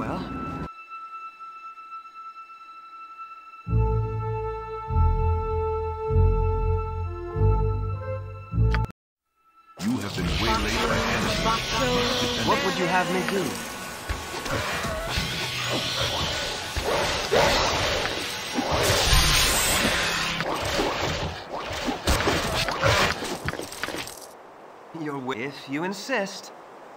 well. You have been waylaid by enemies. What would you have me do? If you insist.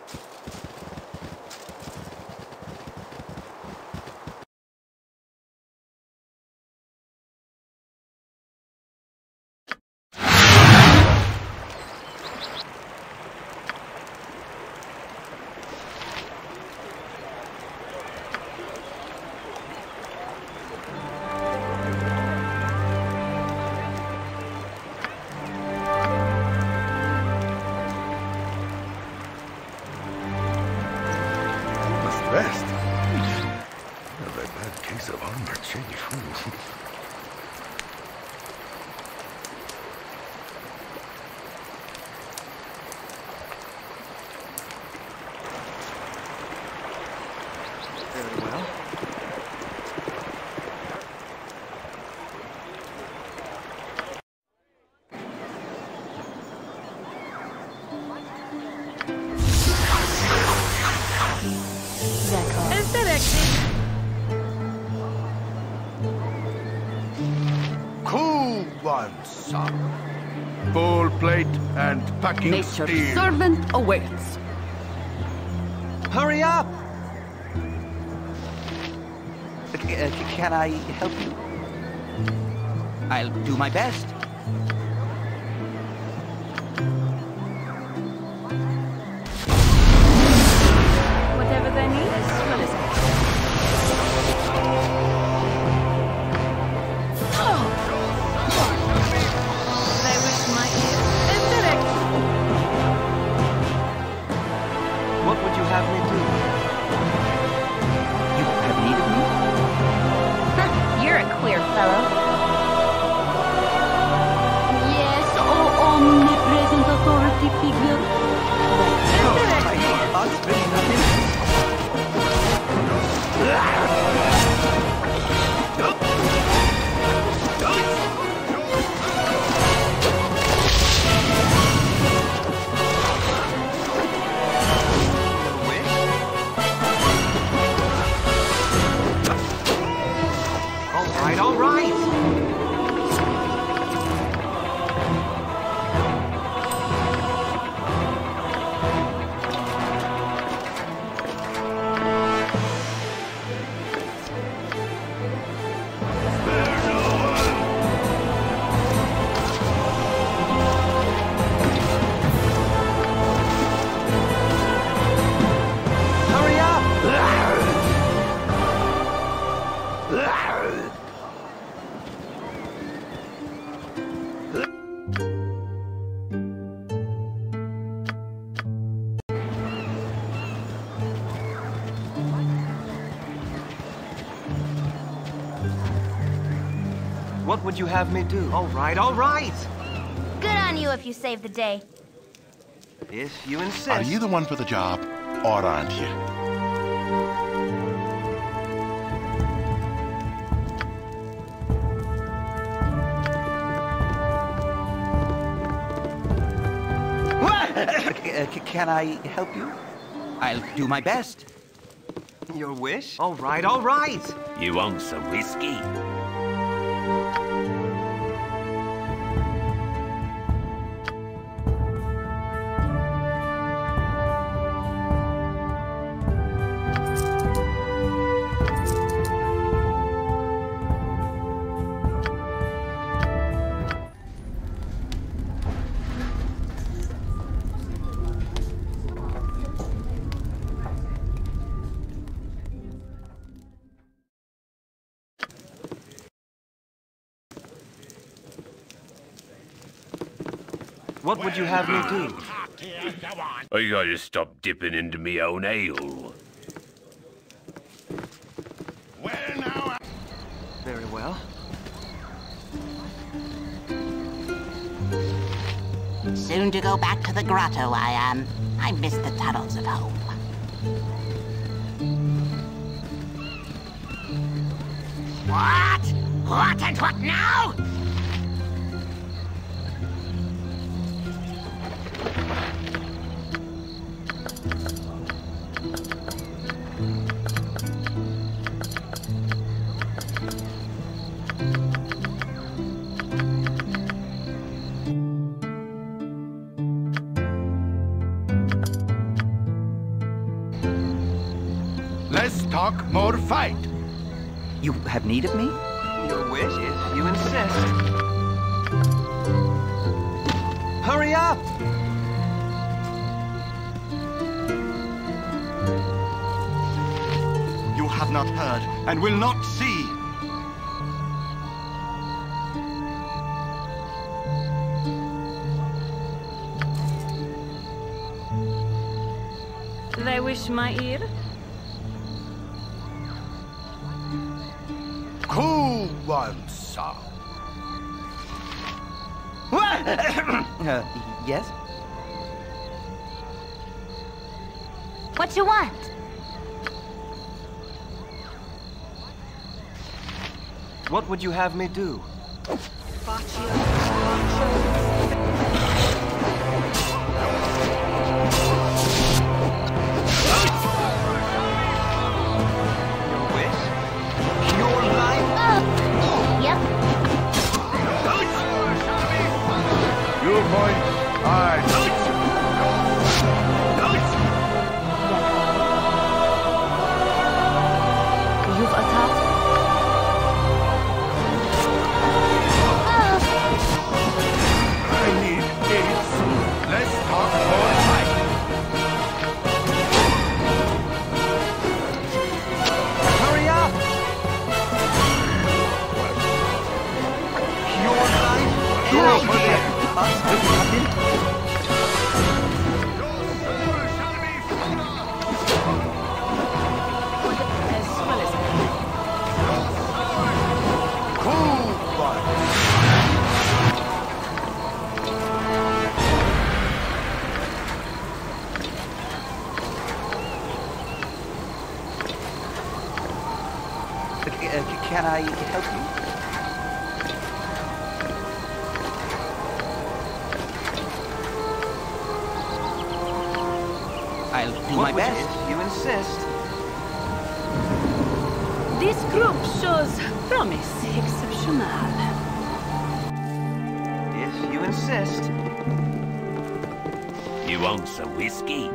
Best. Have a bad case of armor change. Very well. Cool one, son. Full plate and packing Nature's steel. servant awaits. Hurry up! Can I help you? I'll do my best. Whatever they need is what is it? They wish my ears in direction. What would you have me do? You have need of me? You're a queer fellow. Yes, oh omnipresent authority figure. All right. Hurry up! What would you have me do? All right, all right. Good on you if you save the day. If you insist. Are you the one for the job, or aren't you? Can I help you? I'll do my best. Your wish? All right, all right. You want some whiskey? What would you have me do? I gotta stop dipping into me own ale. Very well. Soon to go back to the grotto, I am. I miss the tunnels of hope. What? What and what now? Let's talk more fight. You have need of me? Your wish if you insist. Hurry up! You have not heard and will not see. They wish my ear. Who wants some? Yes? What you want? What would you have me do? Your wish? Your life? Yep. You point, I You've attacked. I need aids. Let's talk more fight. Hurry up! Your life? Over there. As well as Who wants? Can I help you? I'll do my best. If you insist. this group shows promise exceptional. If you insist. You want some whiskey?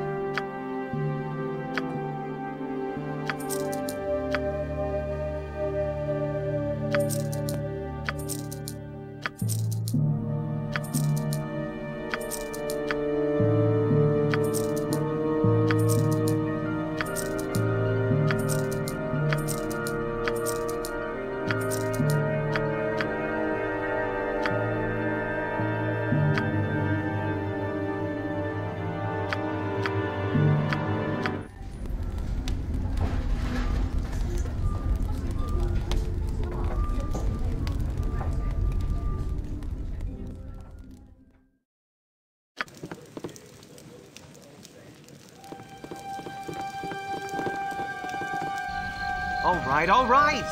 All right, all right!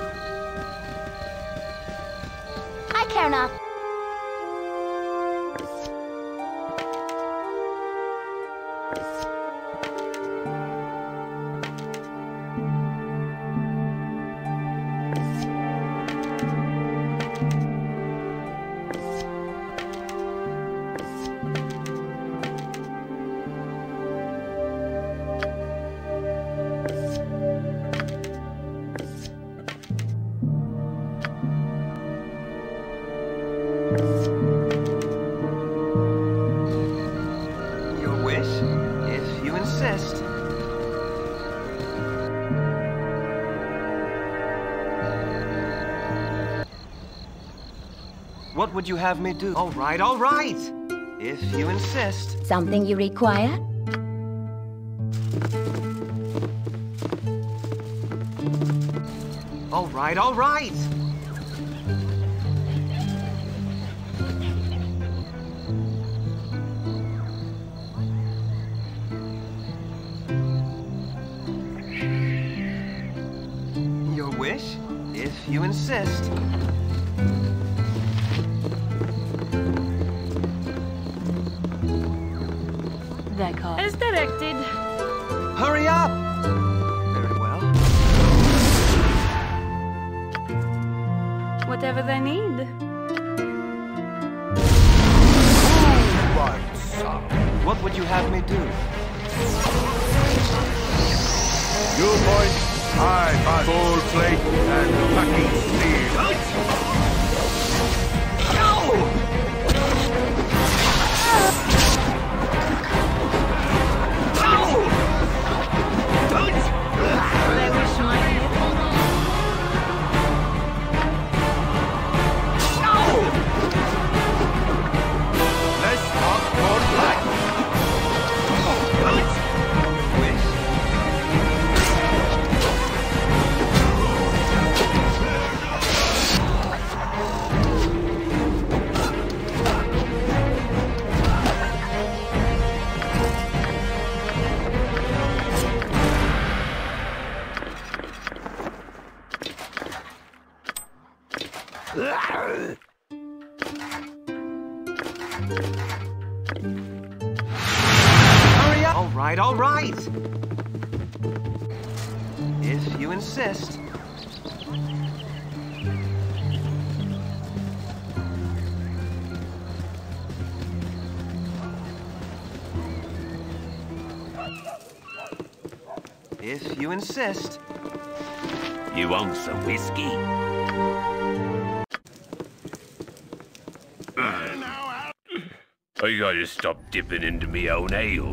I care not. Your wish, if you insist. What would you have me do? All right, all right! If you insist. Something you require? All right, all right! Your wish, if you insist. As directed. Hurry up! Very well. Whatever they need. What would you have me do? You point, I pass full plate and packing steel. They wish my ear. Let's talk more black. Wish. Hurry up! All right. If you insist. If you insist. You want some whiskey? I gotta stop dipping into me own ale.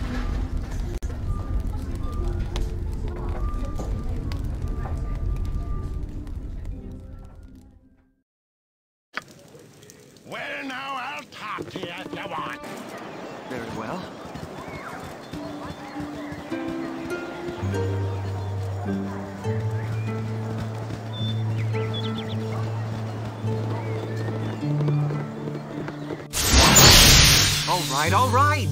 Well, now I'll talk to you if you want. Very well. All right.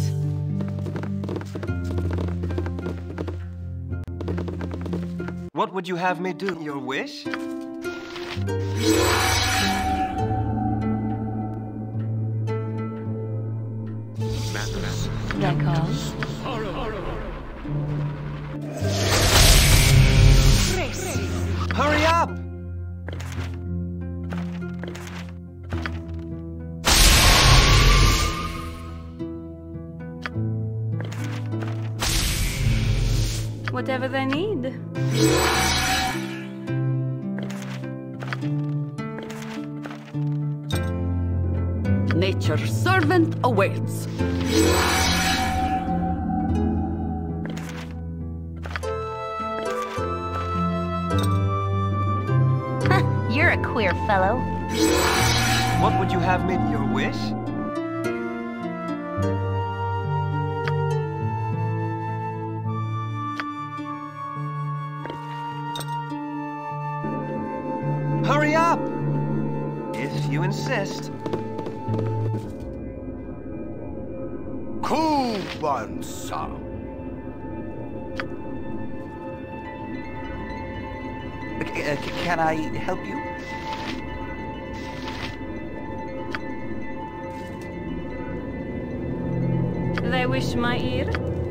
What would you have me do? Your wish? D'accord. Hurry up! Whatever they need. Nature's servant awaits. You're a queer fellow. What would you have me? Your wish? Hurry up! If you insist. Cool one, sir. Can I help you? They wish my ear.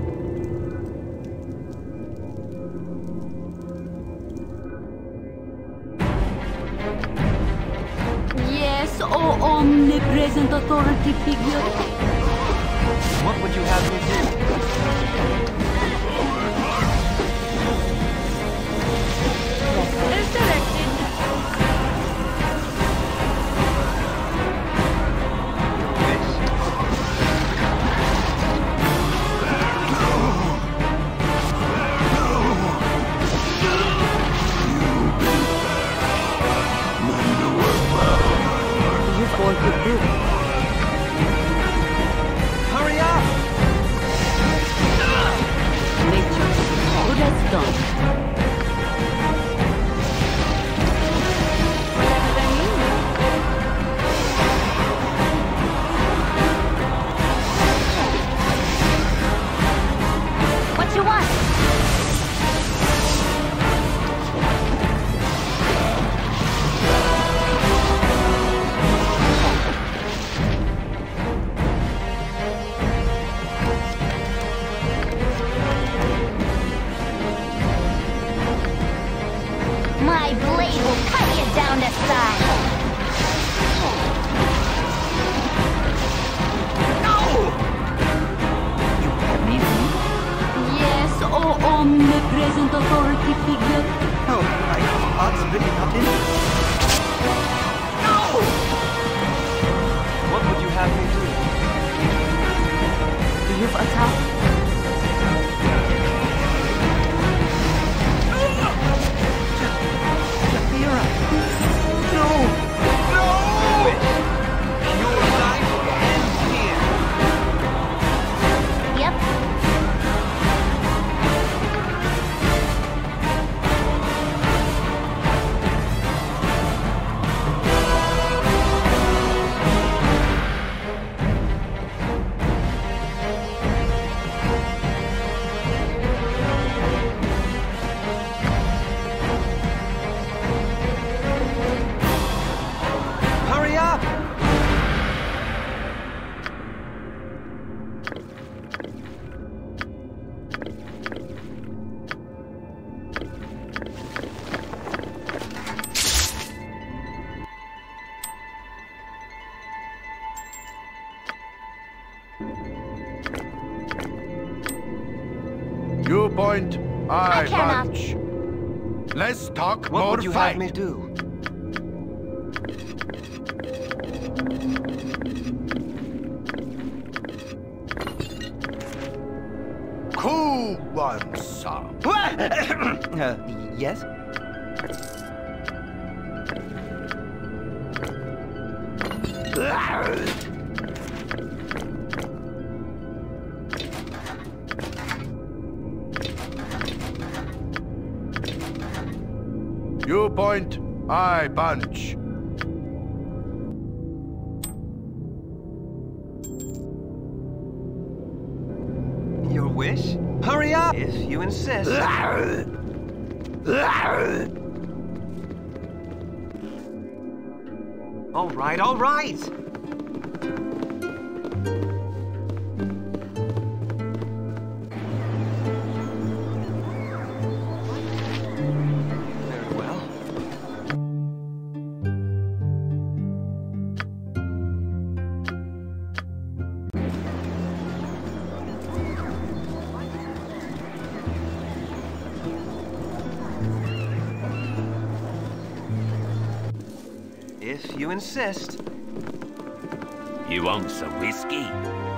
Yes, oh omnipresent authority figure. What would you have me do? As directed. You want to do? Hurry up! omnipresent authority figure. Oh, my heart's really not in it. No! What would you have me do? You've attacked. Japhira! No! No! Your life ends here! Yep. Hurry up! You point, I cannot. punch. Let's talk What more would you fight. have me do? Who wants some? Yes? You point, I punch. Your wish? Hurry up! If you insist. All right, all right! Very well. If you insist. You want some whiskey?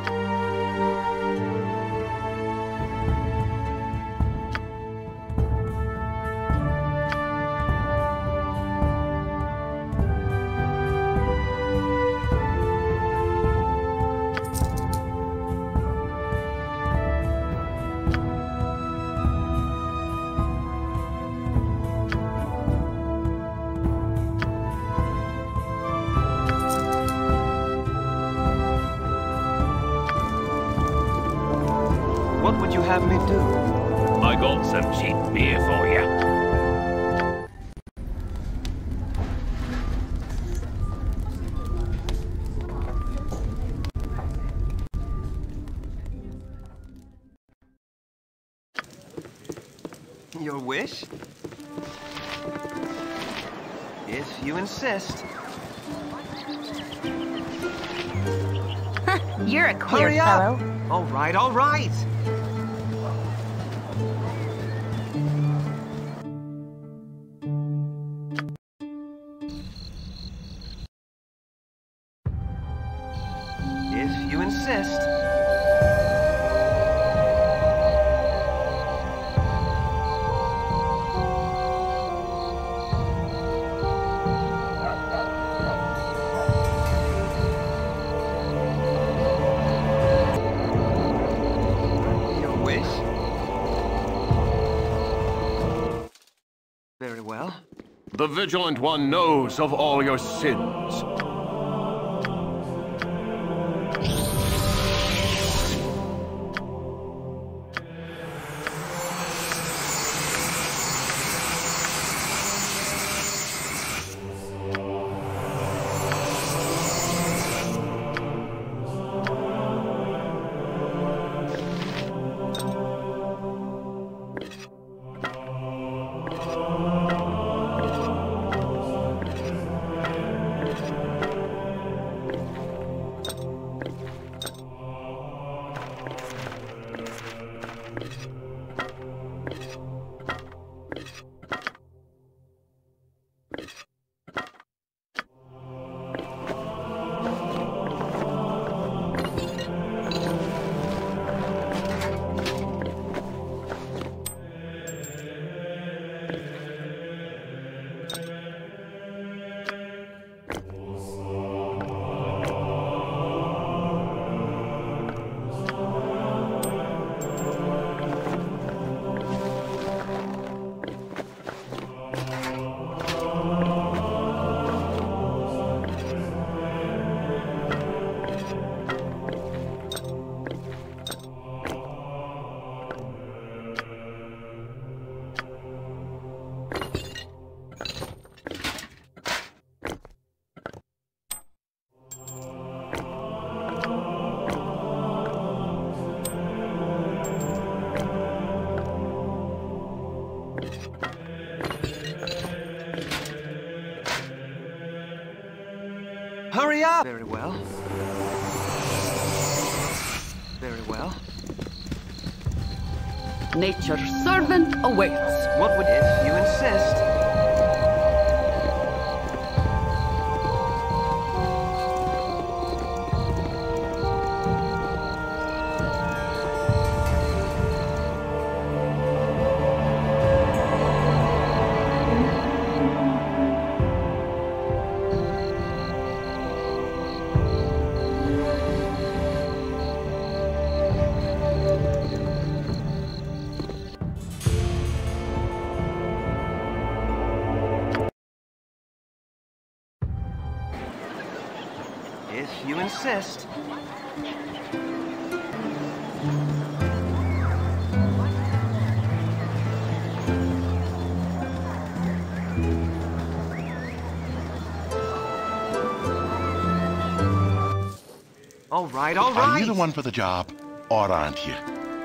What would you have me do? I got some cheap beer for you. Your wish? If you insist. You're a queer Hurry up! fellow. All right, all right! If you insist. Your wish? Very well. The Vigilant One knows of all your sins. Hurry up! Very well. Very well. Nature's servant awaits. What would if you insist? If you insist. All right, all right. Are you the one for the job, or aren't you?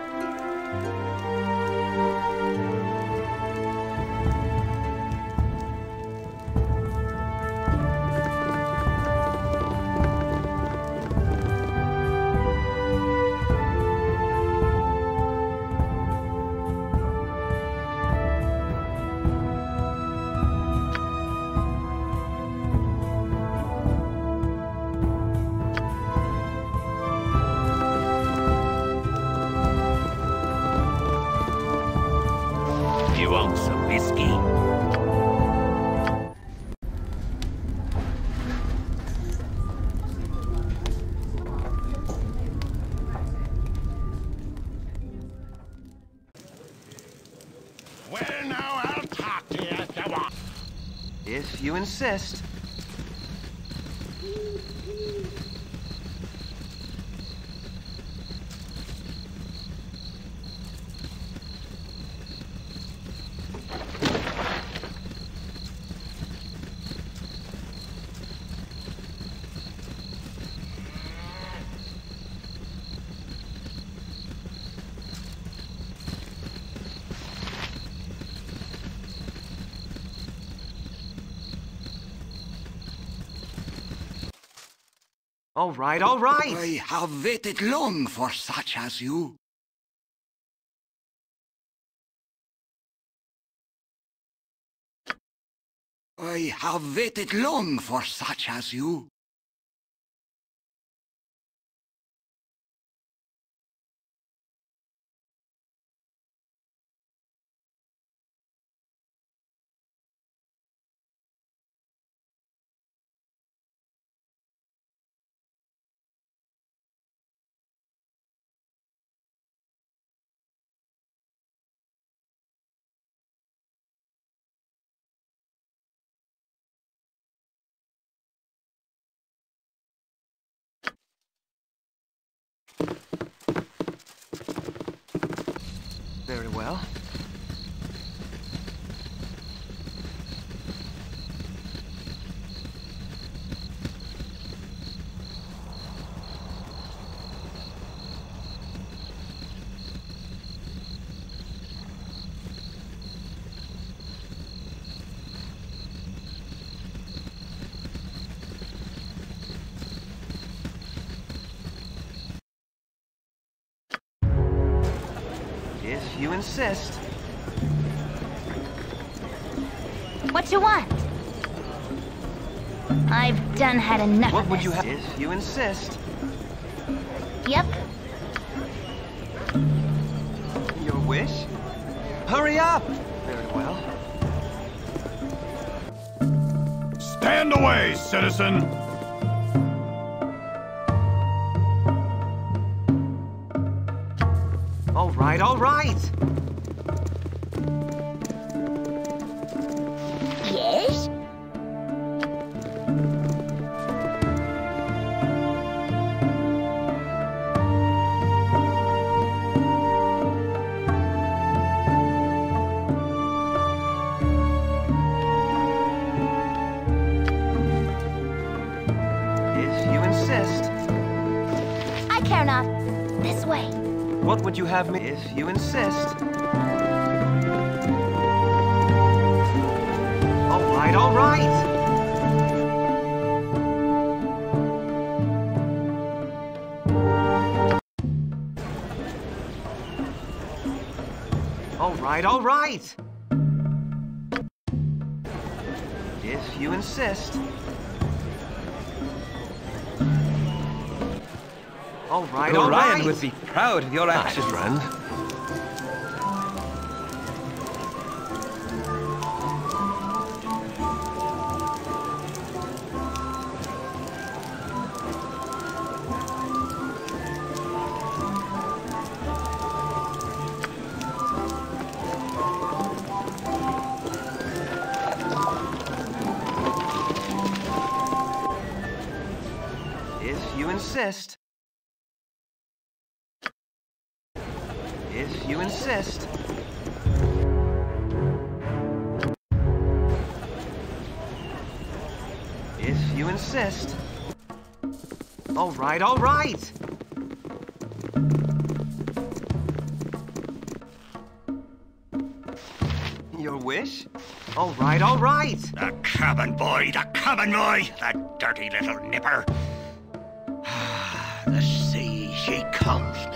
You want some whiskey? Well, now I'll talk to you if you want. If you insist. All right, all right. I have waited long for such as you. I have waited long for such as you. Very well. If you insist. What you want? I've done had enough What of would this. you have? If you insist. Yep. Your wish? Hurry up! Very well. Stand away, citizen! All right, all right. Yes? If you insist. I care not. This way. What would you have me? If you insist. All right, all right. All right, all right. If you insist. All right, all right. Orion would be proud of your actions, Rand. If you insist. If you insist. If you insist. All right, all right. Your wish? All right, all right. The cabin boy, that dirty little nipper. The sea, she calms me.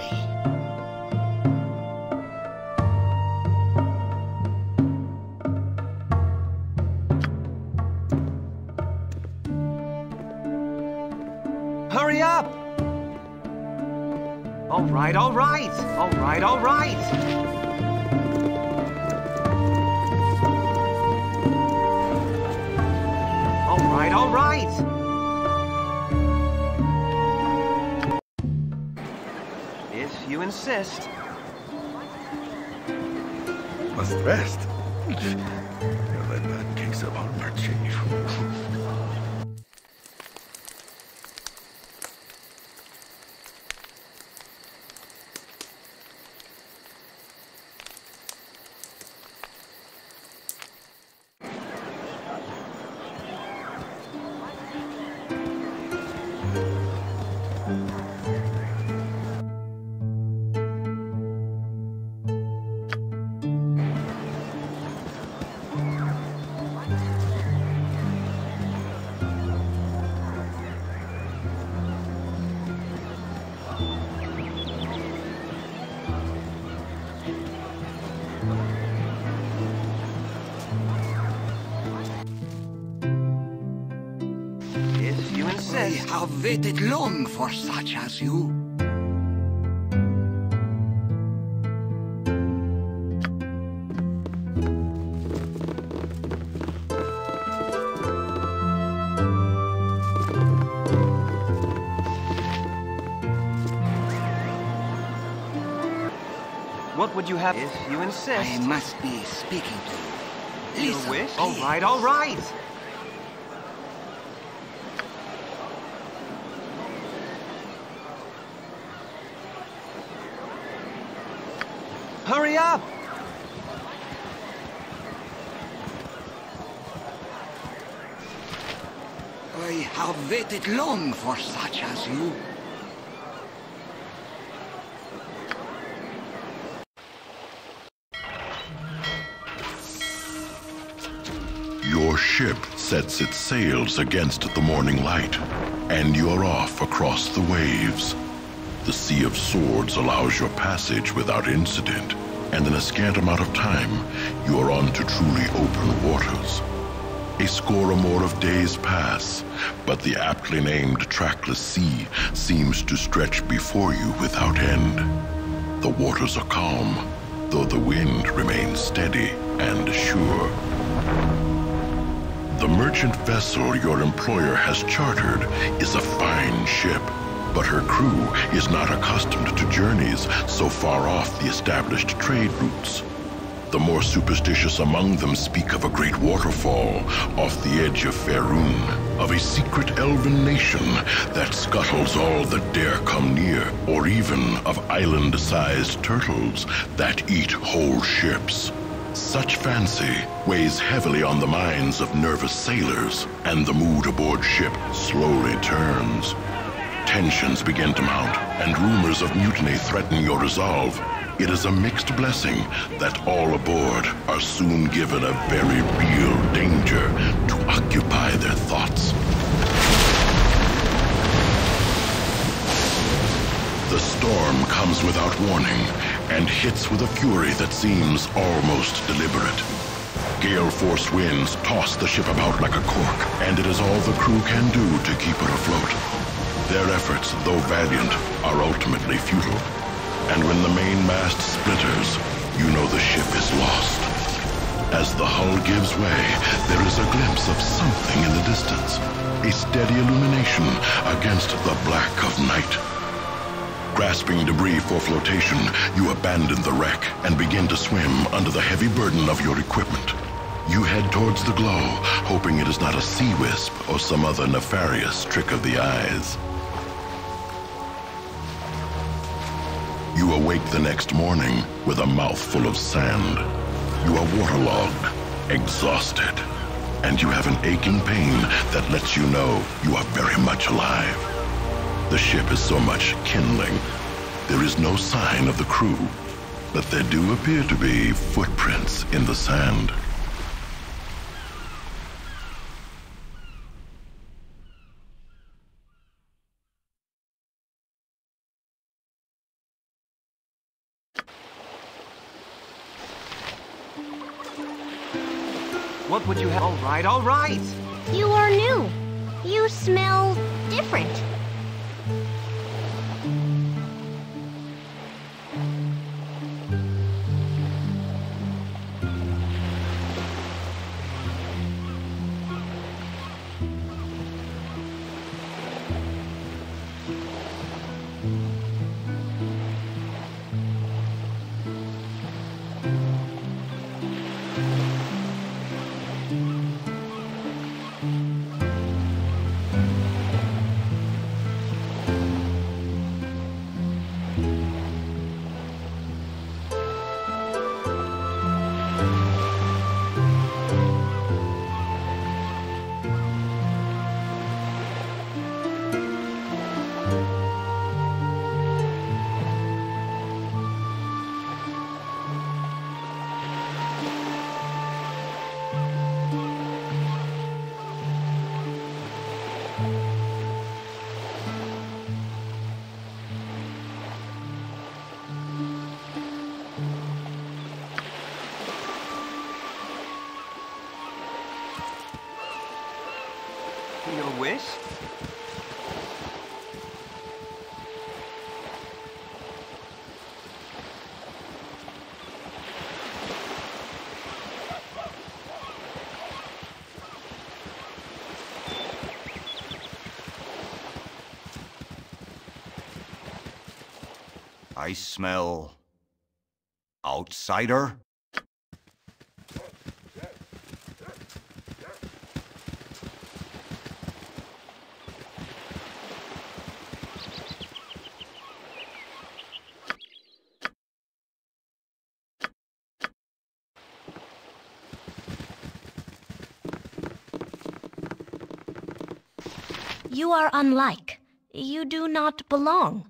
Hurry up! All right, all right. All right, all right. All right, all right. If you insist. Must rest. You'll let that case of armor change. I have waited long for such as you. What would you have if you insist? I must be speaking to you. Your wish? All right, all right. Hurry up! I have waited long for such as you. Your ship sets its sails against the morning light, and you're off across the waves. The Sea of Swords allows your passage without incident, and in a scant amount of time, you are on to truly open waters. A score or more of days pass, but the aptly named trackless sea seems to stretch before you without end. The waters are calm, though the wind remains steady and sure. The merchant vessel your employer has chartered is a fine ship, but her crew is not accustomed to journeys so far off the established trade routes. The more superstitious among them speak of a great waterfall off the edge of Faerun, of a secret elven nation that scuttles all that dare come near, or even of island-sized turtles that eat whole ships. Such fancy weighs heavily on the minds of nervous sailors, and the mood aboard ship slowly turns. Tensions begin to mount, and rumors of mutiny threaten your resolve. It is a mixed blessing that all aboard are soon given a very real danger to occupy their thoughts. The storm comes without warning and hits with a fury that seems almost deliberate. Gale-force winds toss the ship about like a cork, and it is all the crew can do to keep it afloat. Their efforts, though valiant, are ultimately futile. And when the main mast splinters, you know the ship is lost. As the hull gives way, there is a glimpse of something in the distance, a steady illumination against the black of night. Grasping debris for flotation, you abandon the wreck and begin to swim under the heavy burden of your equipment. You head towards the glow, hoping it is not a sea wisp or some other nefarious trick of the eyes. You awake the next morning with a mouthful of sand. You are waterlogged, exhausted, and you have an aching pain that lets you know you are very much alive. The ship is so much kindling. There is no sign of the crew, but there do appear to be footprints in the sand. What would you have? All right, all right! You are new. You smell different. Your wish? I smell... outsider? You are unlike. You do not belong.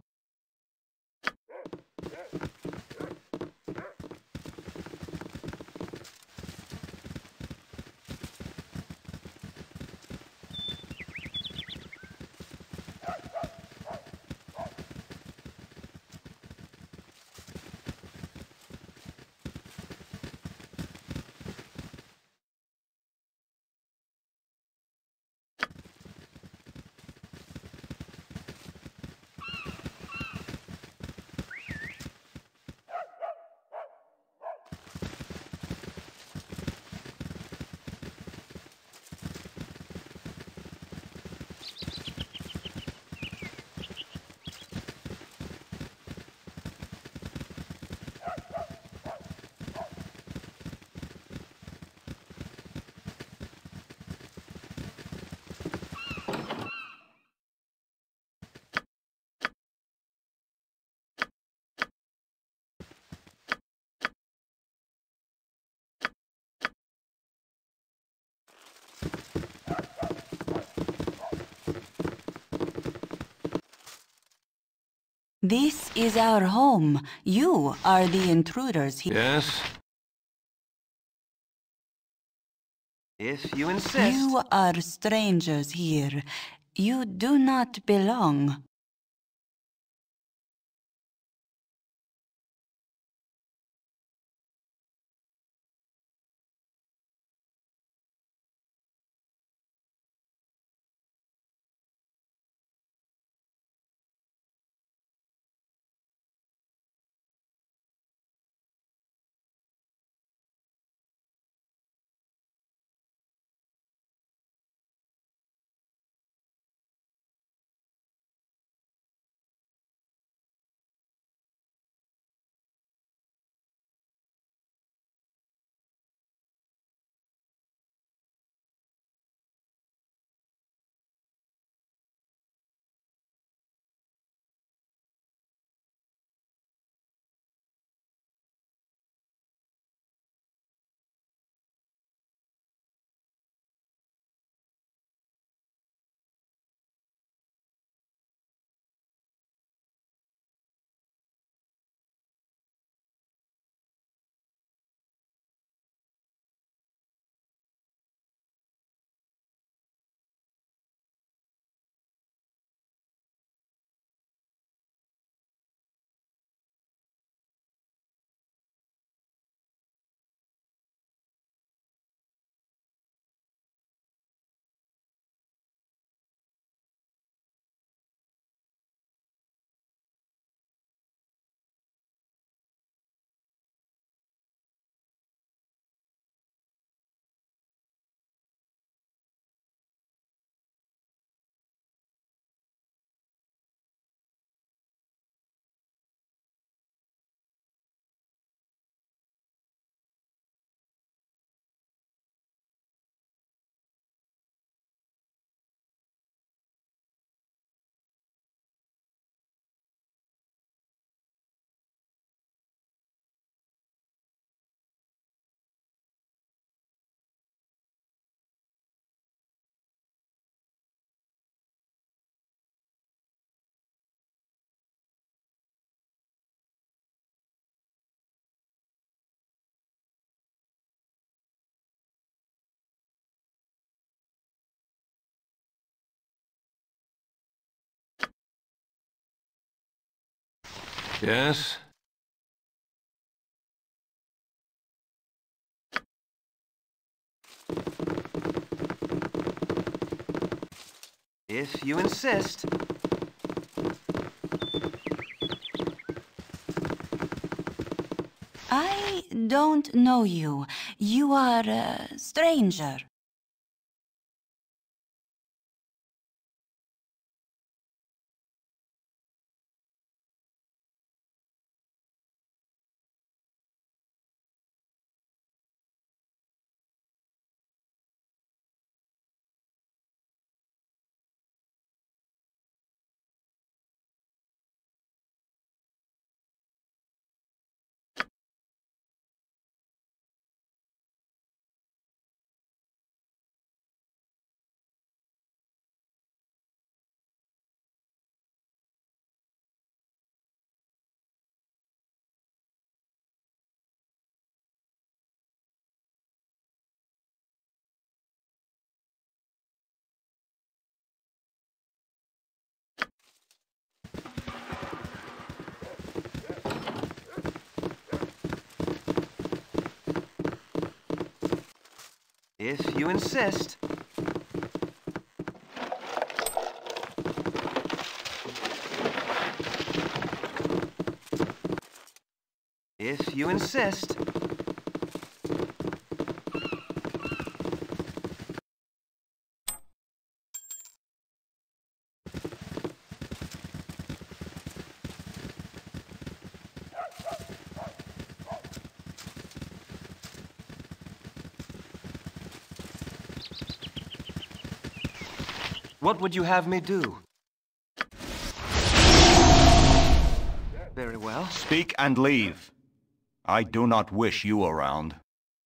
This is our home. You are the intruders here. Yes. If you insist. You are strangers here. You do not belong. Yes? If you insist. I don't know you. You are a stranger. If you insist. If you insist. What would you have me do? Very well. Speak and leave. I do not wish you around.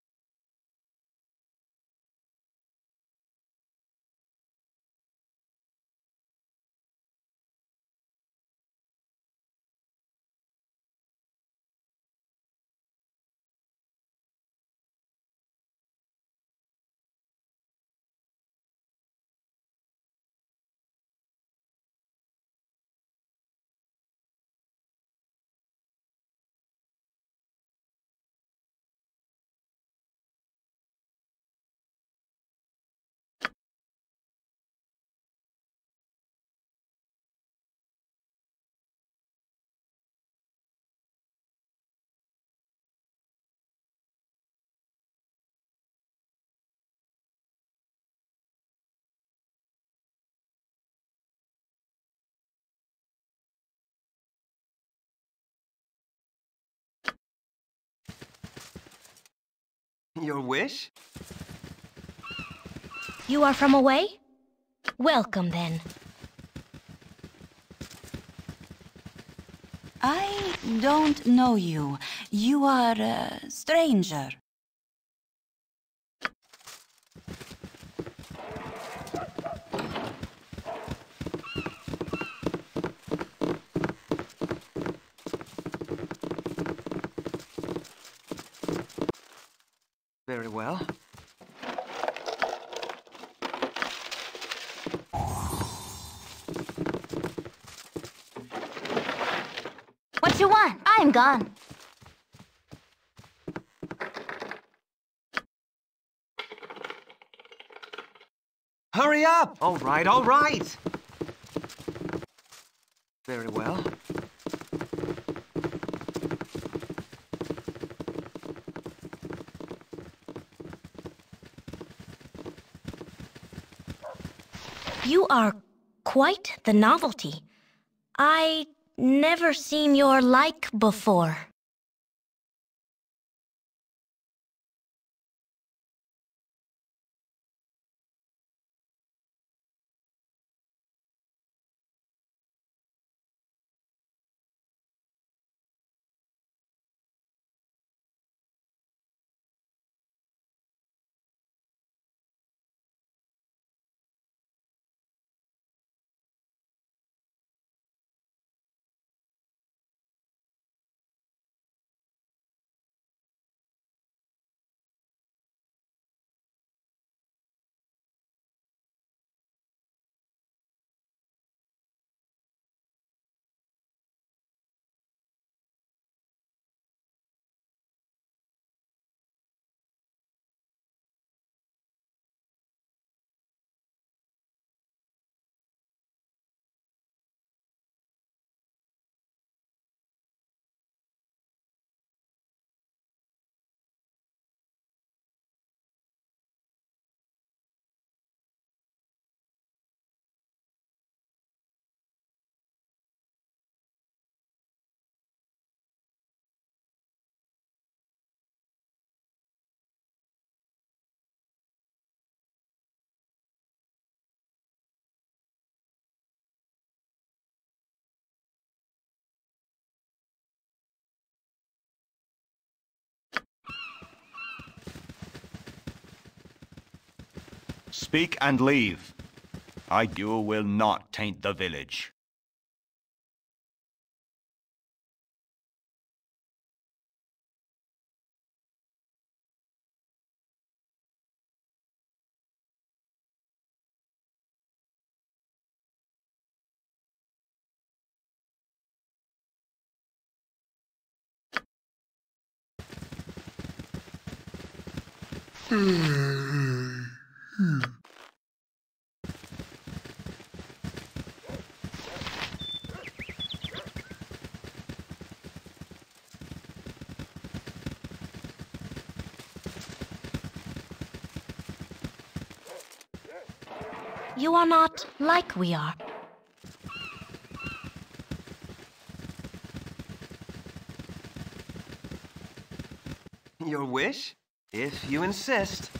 Your wish? You are from away? Welcome, then. I don't know you. You are a stranger. Very well. What you want? I am gone. Hurry up! All right, all right. Very well. You are quite the novelty. I never seen your like before. Speak and leave. You will not taint the village. You are not like we are. Your wish? If you insist.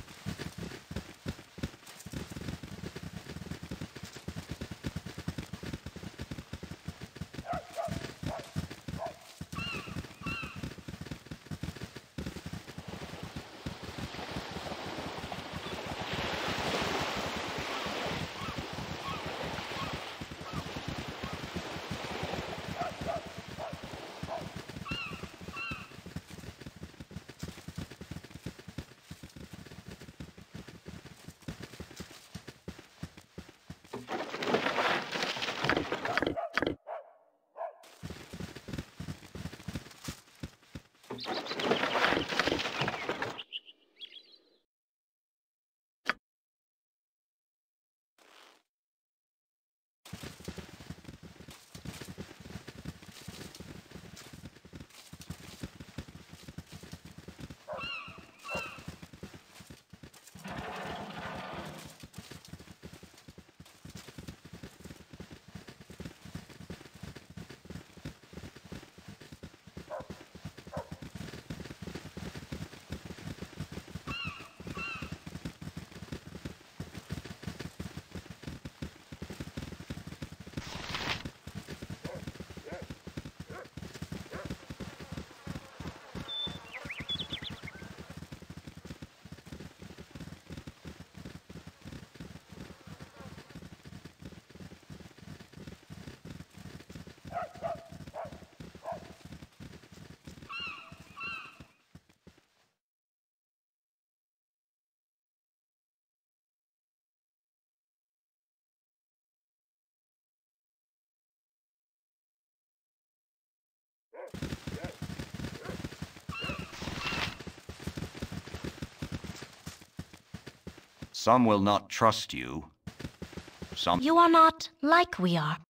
Some will not trust you. Some... You are not like we are.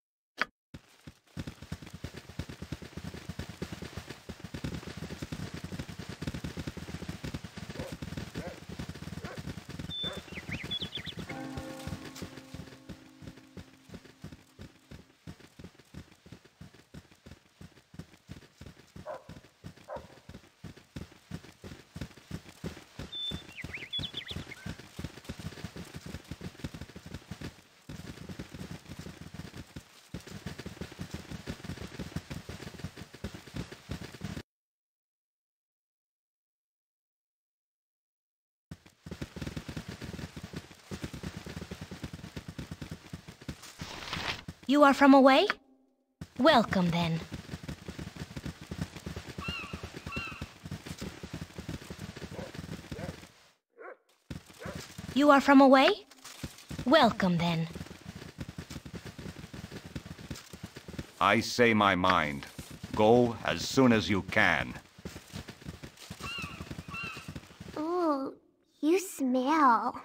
You are from away? Welcome, then. You are from away? Welcome, then. I say my mind. Go as soon as you can. Ooh, you smell.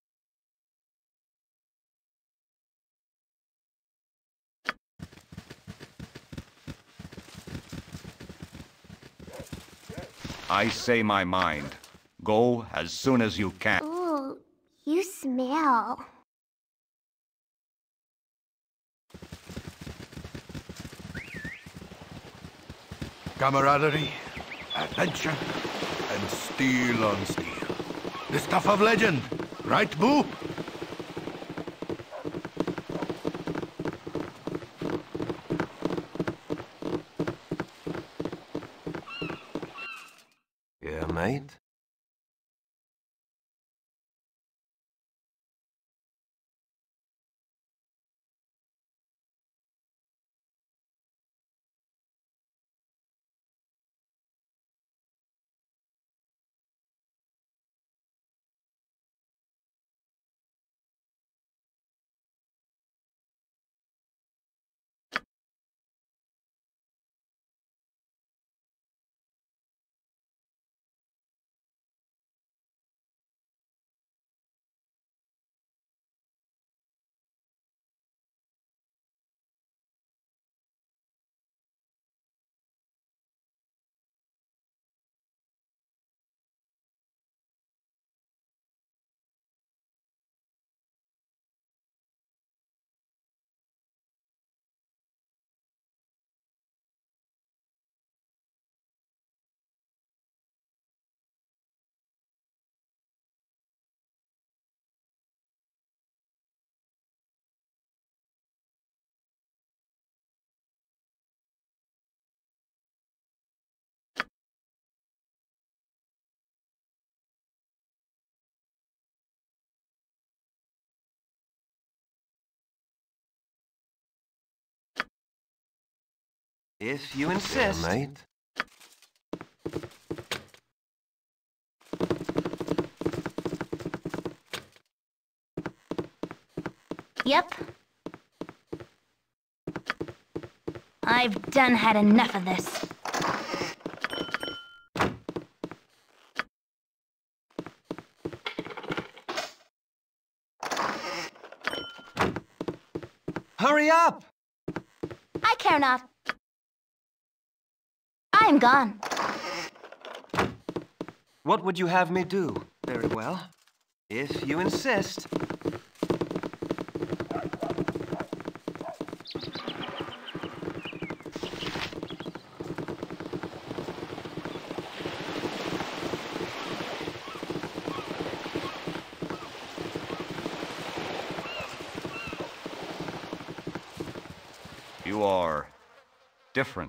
I say my mind. Go as soon as you can. Ooh, you smell. Camaraderie, adventure, and steel on steel. The stuff of legend, right, Boo? Yeah, mate. If you insist. Yeah, mate. Yep. I've done had enough of this. Hurry up! I care not. I am gone. What would you have me do? Very well. If you insist. You are different.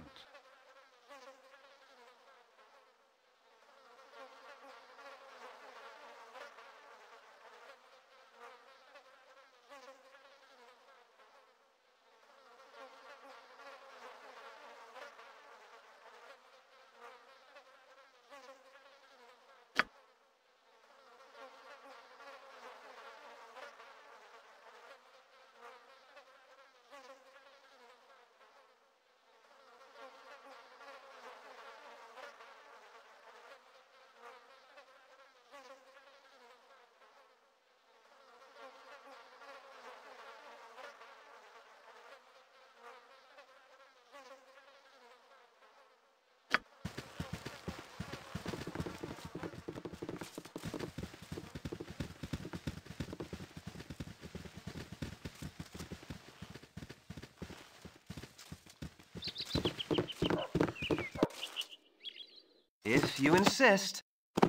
If you insist.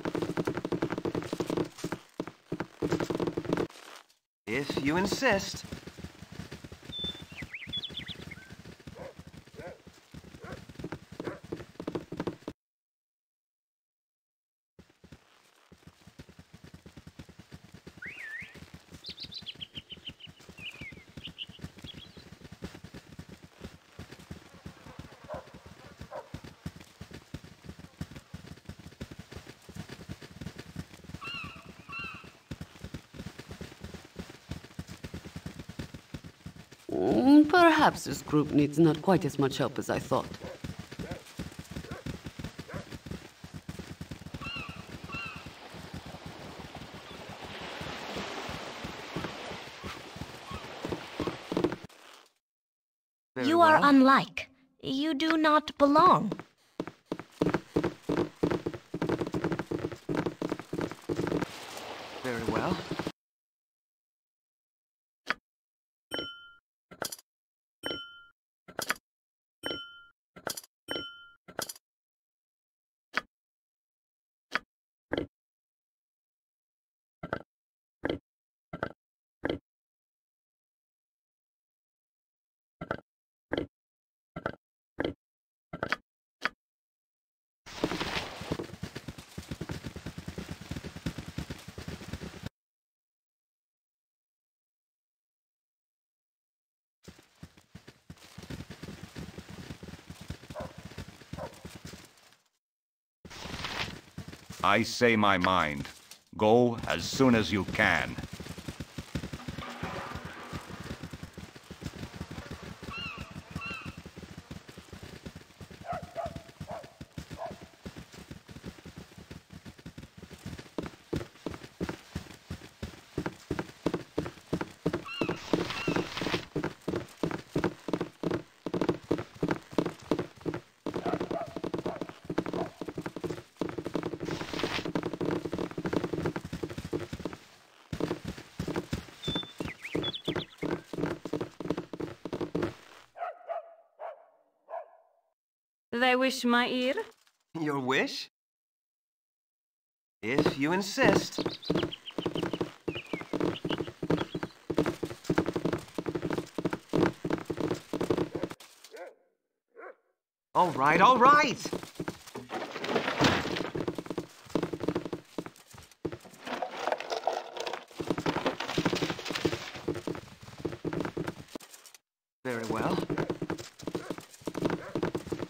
If you insist. Perhaps this group needs not quite as much help as I thought. You are unlike. You do not belong. Very well. I say my mind. Go as soon as you can. They wish my ear? Your wish? If you insist. All right, all right! Very well.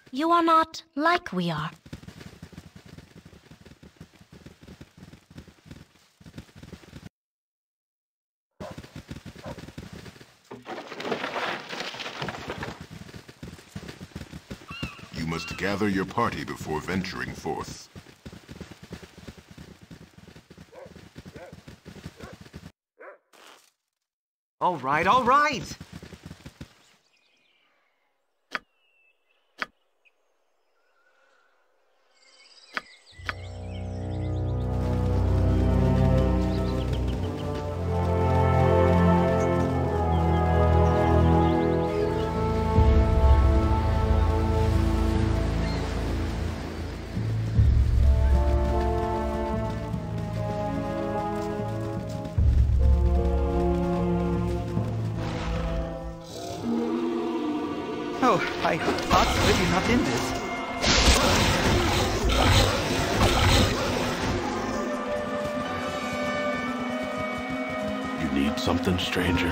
You are not like we are. You must gather your party before venturing forth. All right, all right! Oh, I thought maybe not in this. You need something, stranger?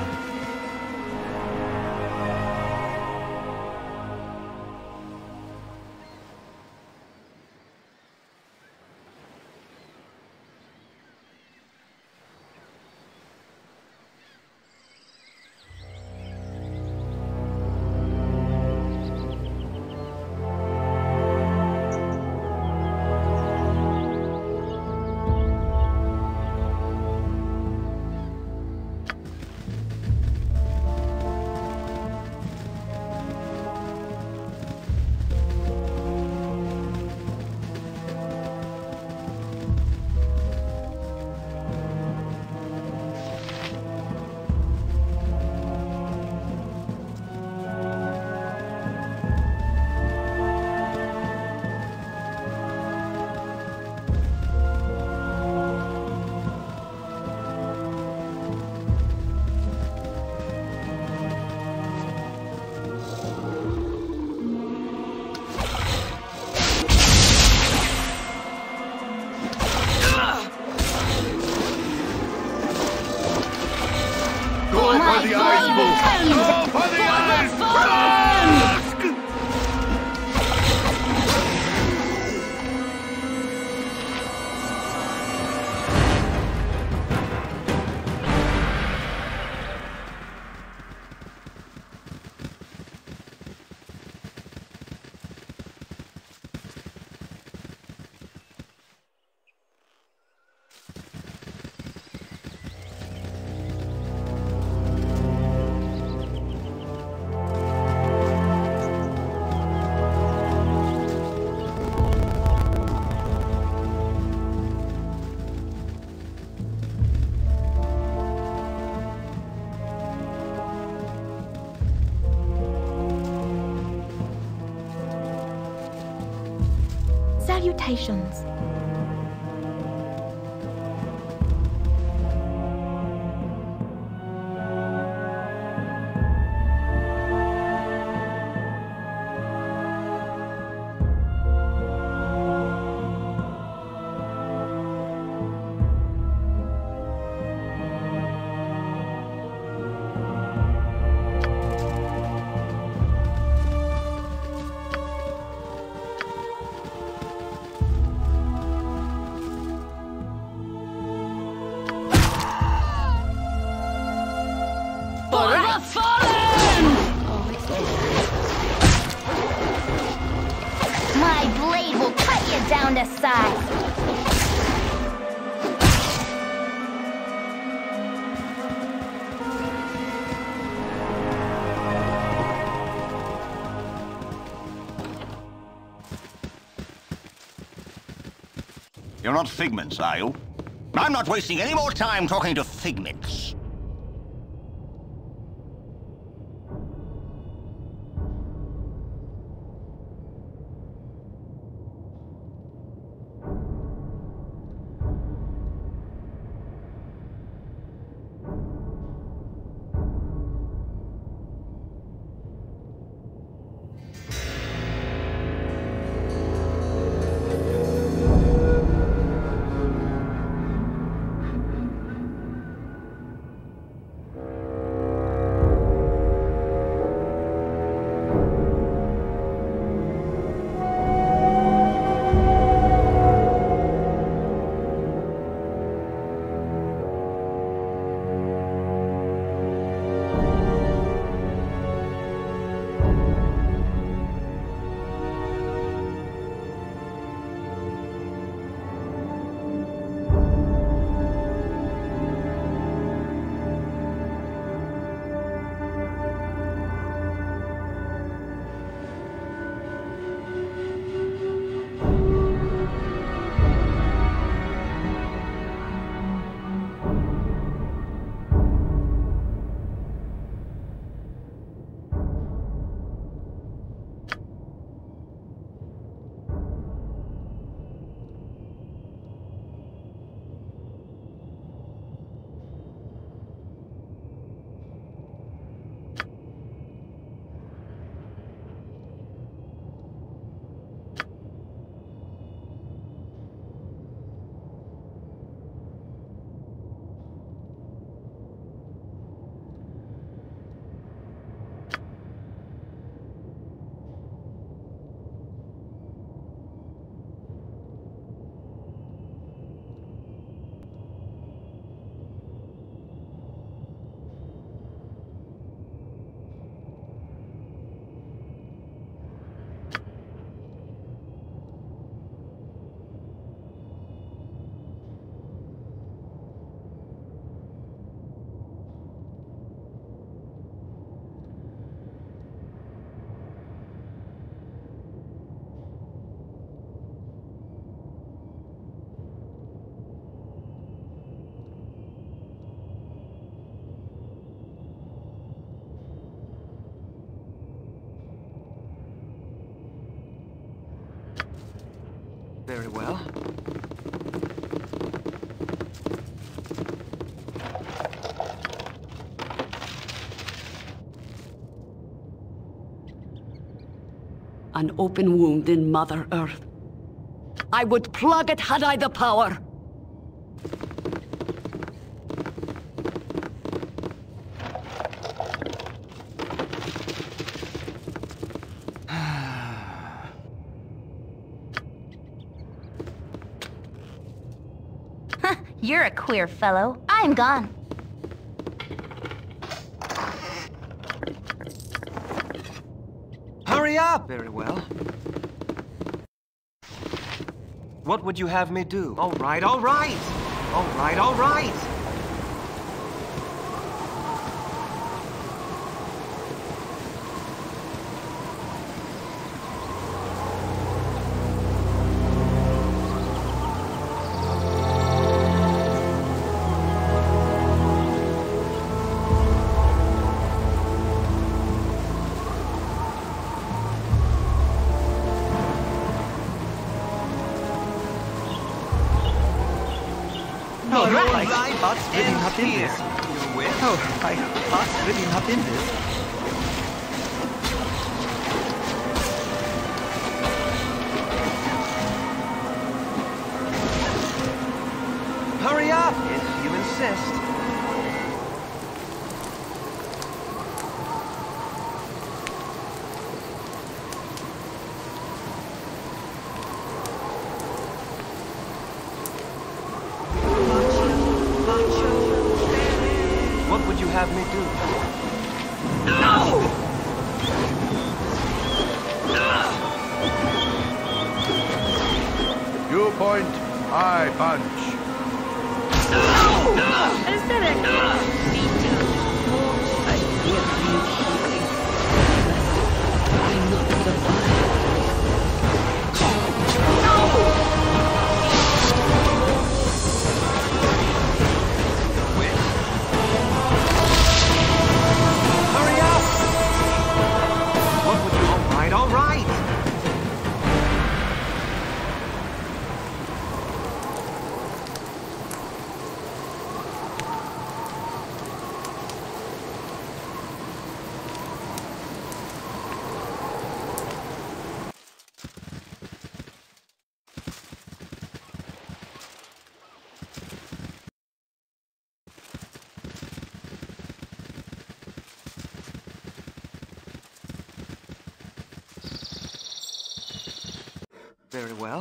Salutations. Down to size. You're not figments, are you? I'm not wasting any more time talking to figments. Very well. An open wound in Mother Earth. I would plug it had I the power. You're a queer fellow. I'm gone. Hurry up! Very well. What would you have me do? All right, all right! All right, all right! What's really not in this? Oh, what's really not in this? Hurry up, if you insist. What would you have me do? No! You point, I punch. Is that Hurry up! What would you... All right, all right! Very well.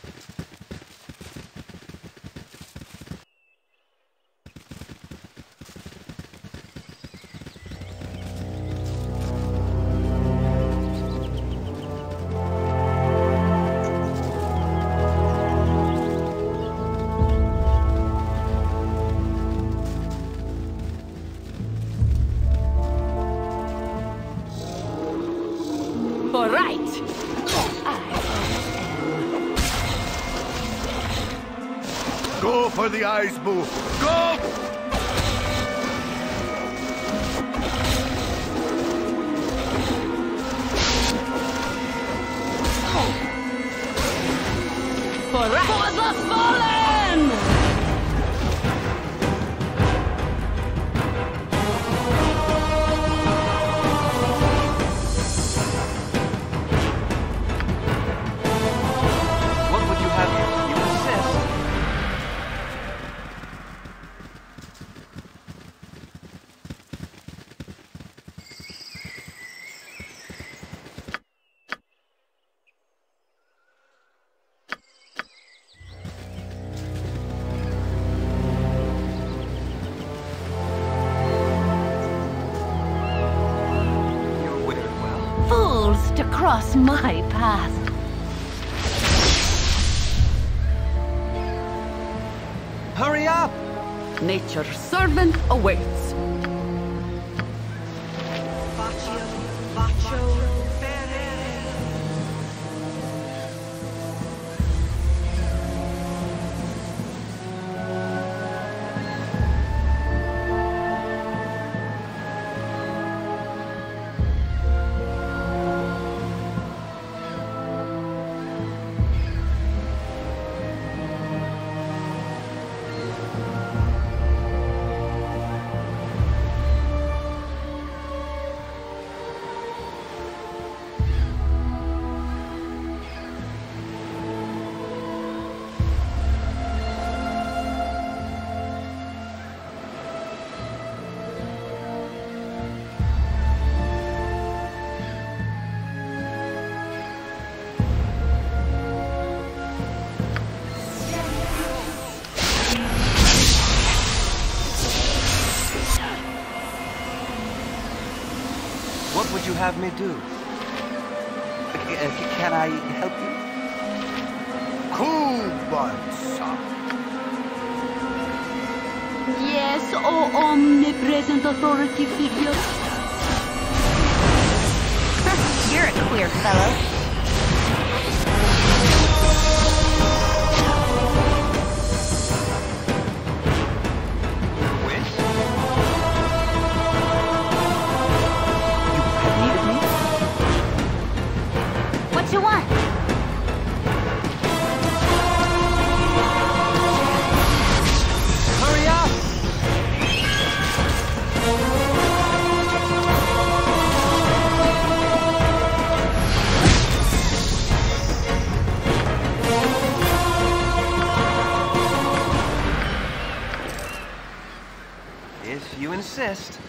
All right. Go for the eyes move. Go! For the fallen! What would you have if you insist? You're very well. Fools to cross my path. Hurry up! Nature's servant awaits. have me do? Can I help you? Kubansa. Yes, oh omnipresent authority figure. You're a queer fellow. What you want? Hurry up! If you insist.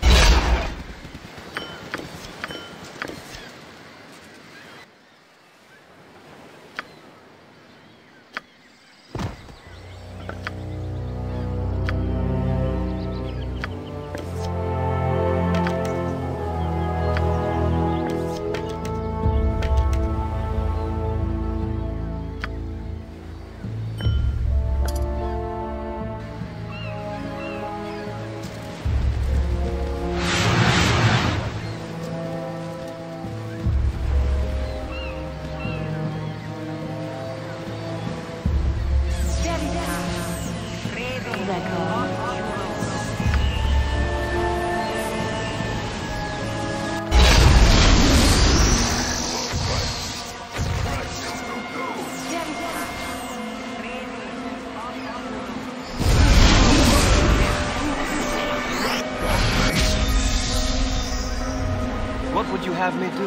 What would you have me do?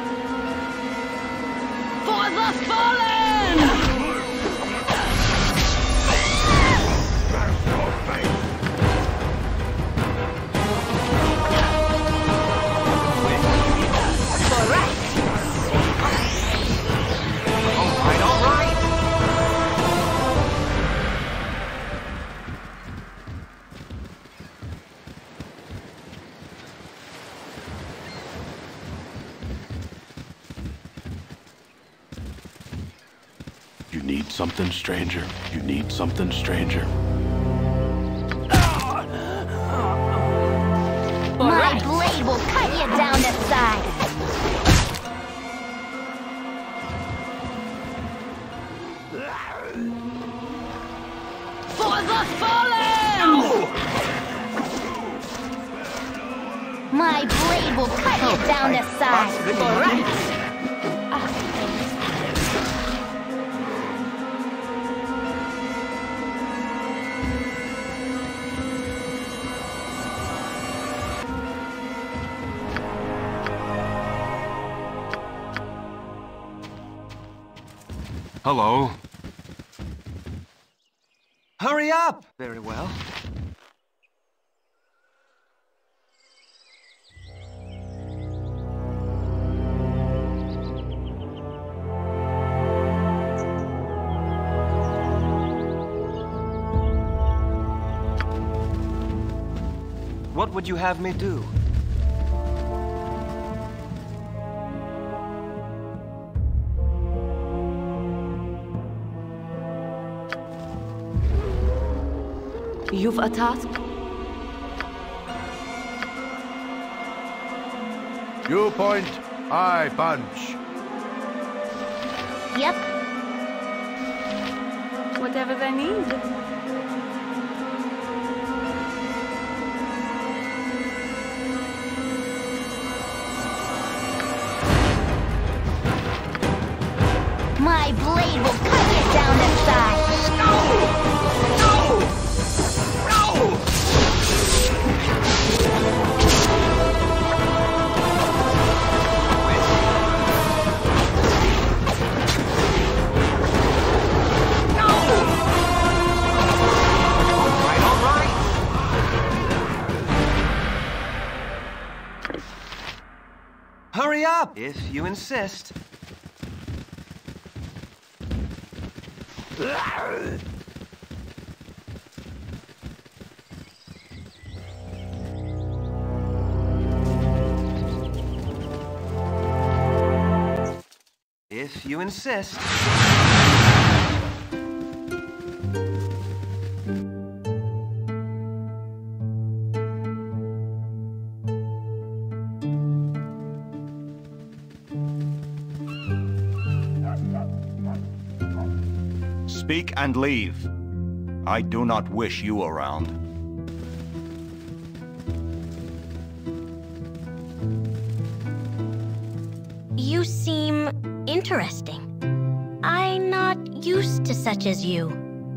For the fallen! All right. You need something, stranger. You need something, stranger. My blade will cut you down to size. For the fallen! My blade will cut you down to size. Hello. Hurry up! Very well. What would you have me do? You've a task? You point, I punch. Yep. Whatever they need. My blade will cut you down to size. No! Hurry up, if you insist. If you insist. Speak and leave. I do not wish you around. You seem interesting. I'm not used to such as you.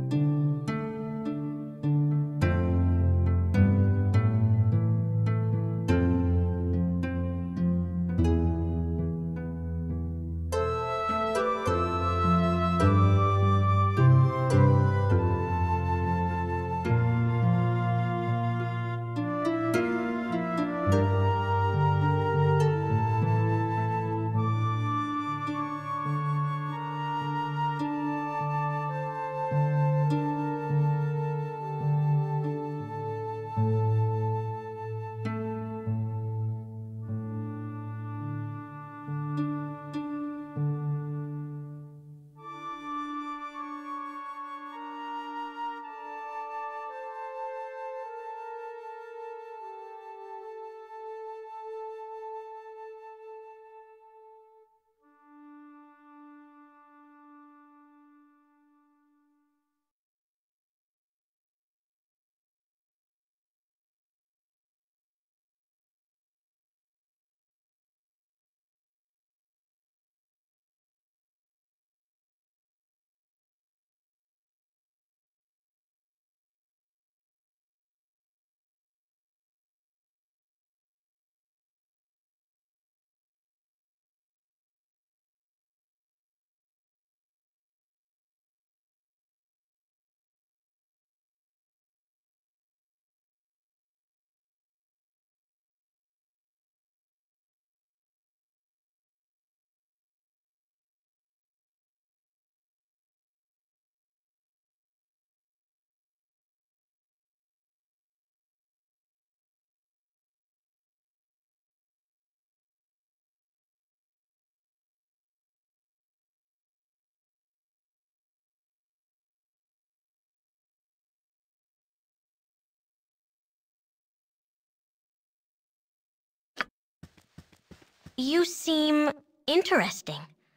You seem interesting.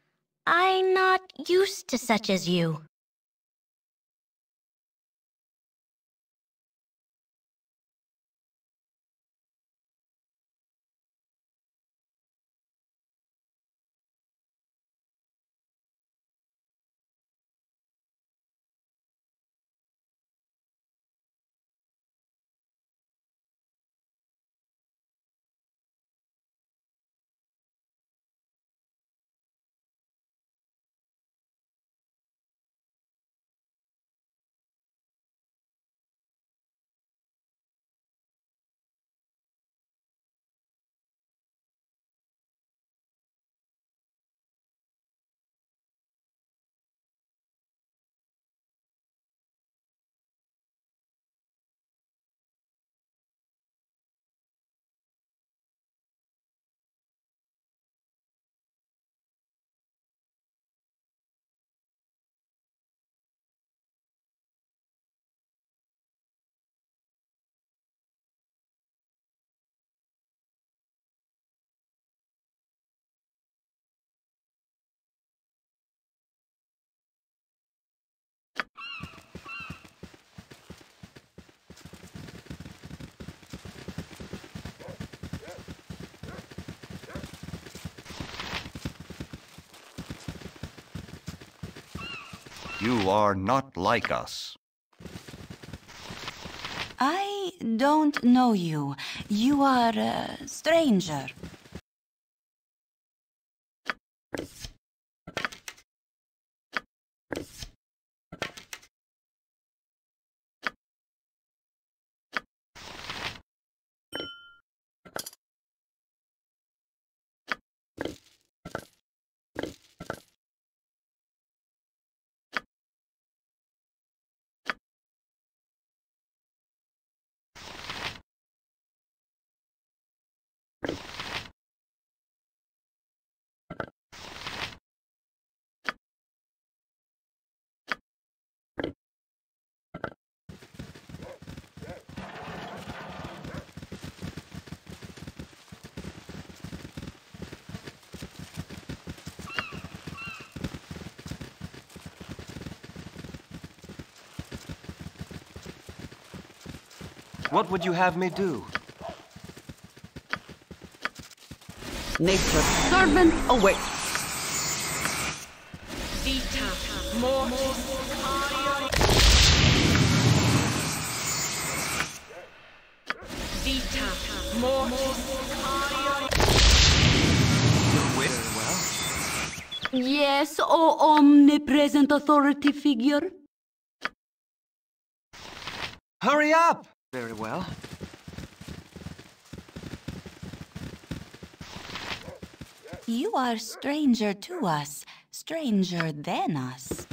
I'm not used to such as you. You are not like us. I don't know you. You are a stranger. What would you have me do? Nature's servant awaits. Vita mortis caio. Vita mortis caio. Your wish? Well? Yes, O omnipresent authority figure. Hurry up! Very well. You are stranger to us, stranger than us.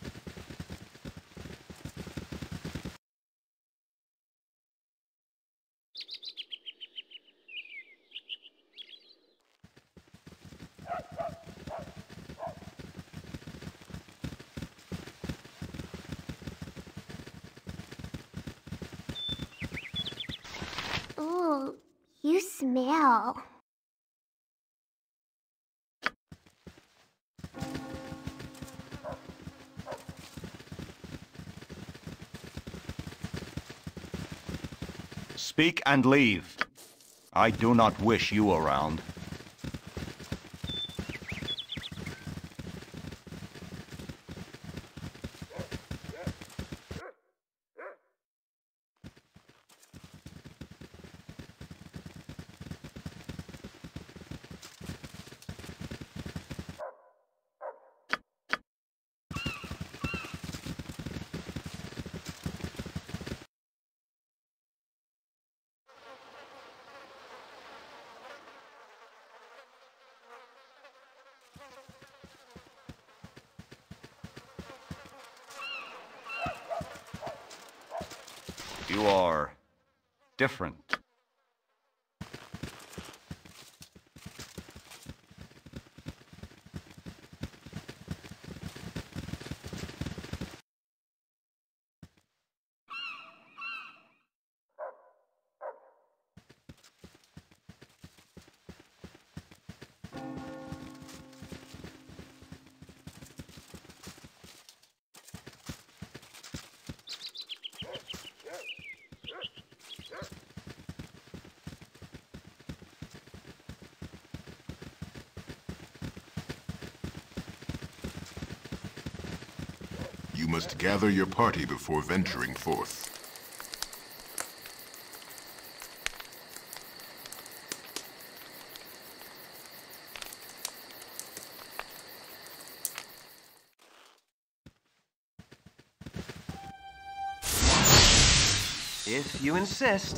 Ooh, you smell. Speak and leave. I do not wish you around. You are different. You must gather your party before venturing forth. If you insist.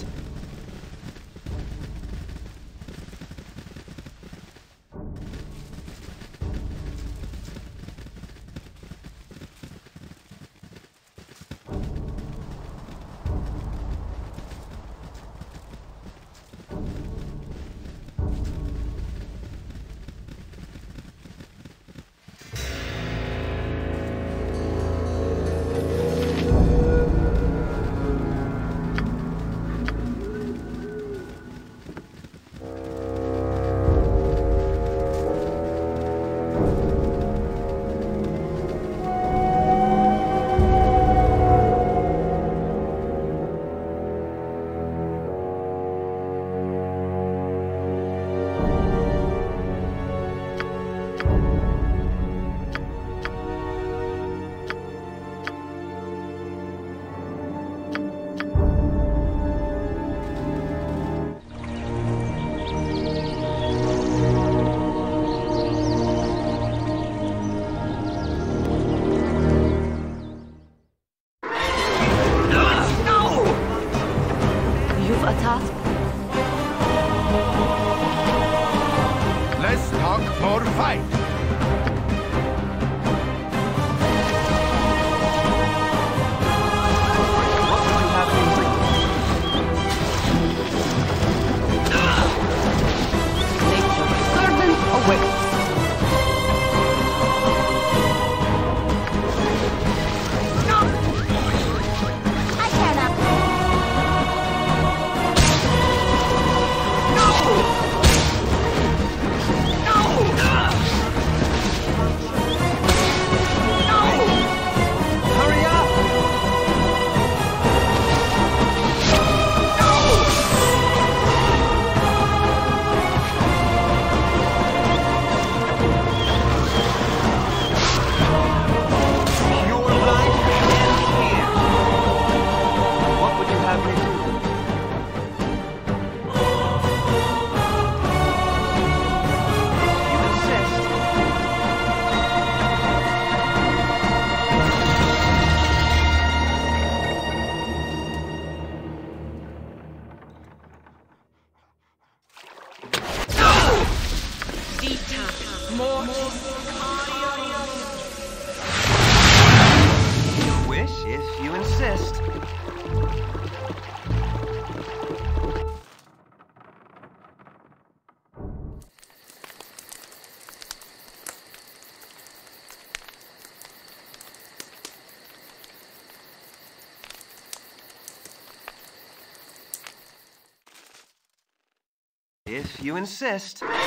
If you insist. If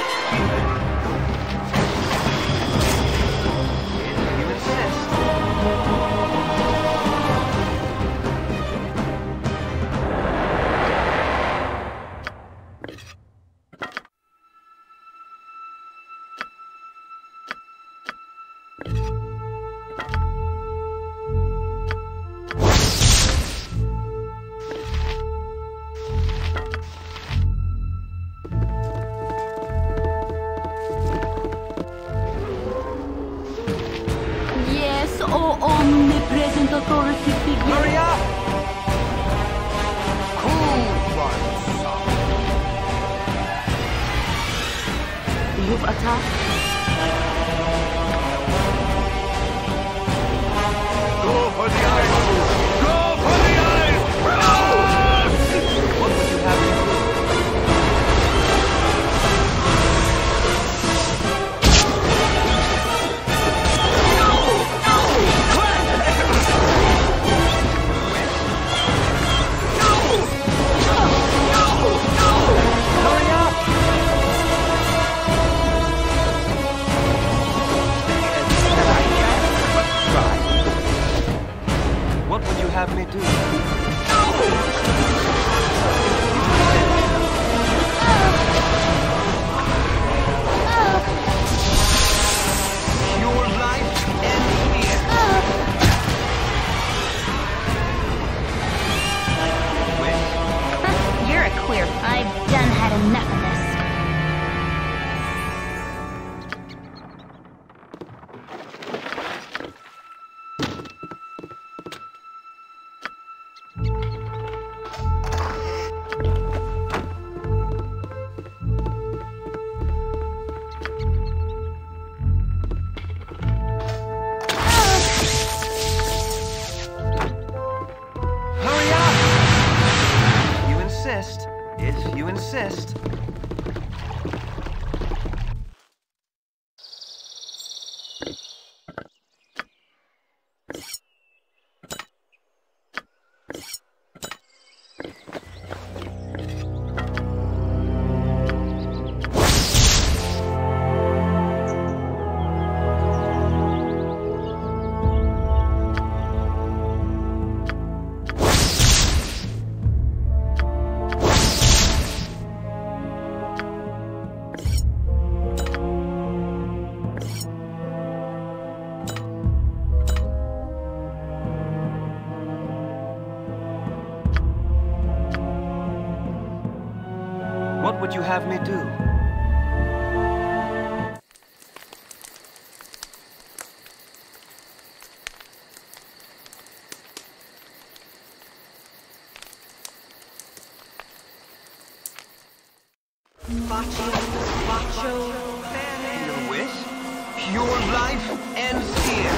you insist. Yes, oh omnipresent authority figure. Hurry up! Cool one, son. You've attacked. Go for the eyes! Go for the eyes! What would you have me do? What would you have me do? Your life ends here. You're a queer. I've done had enough of this. Hurry up! If you insist. If you insist. What would you have me do? Your wish? Your life ends here.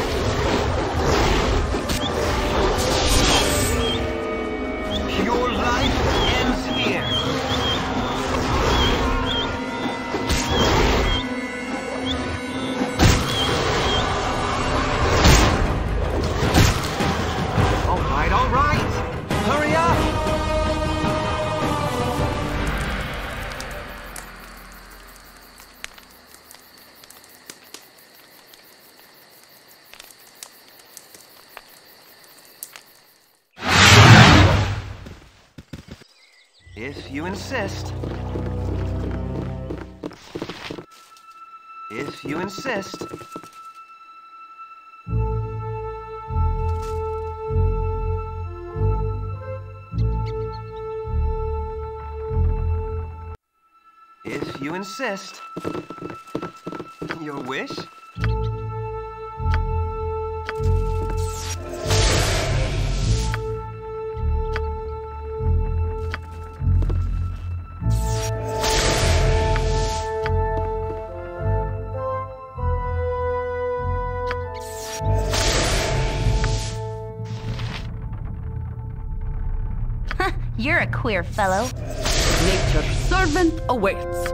Your life ends here. All right. Hurry up. If you insist. If you insist. If you insist. Your wish? You're a queer fellow. Nature's servant awaits.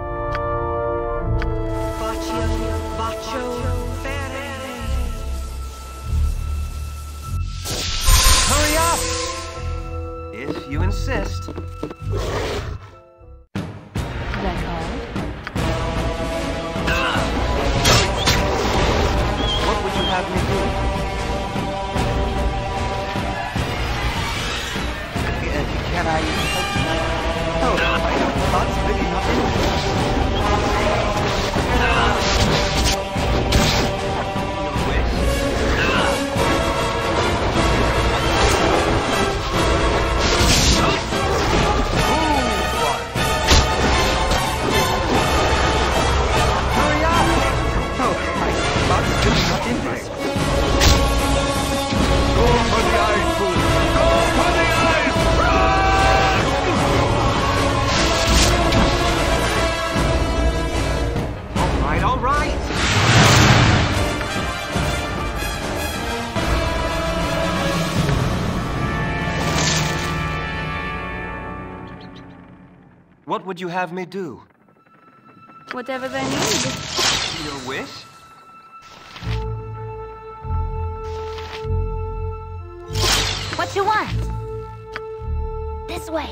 Hurry up! If you insist. like this. Go for the eyes, fool! Go for the eyes! All right. What would you have me do? Whatever they need. Your wish? What you want? This way.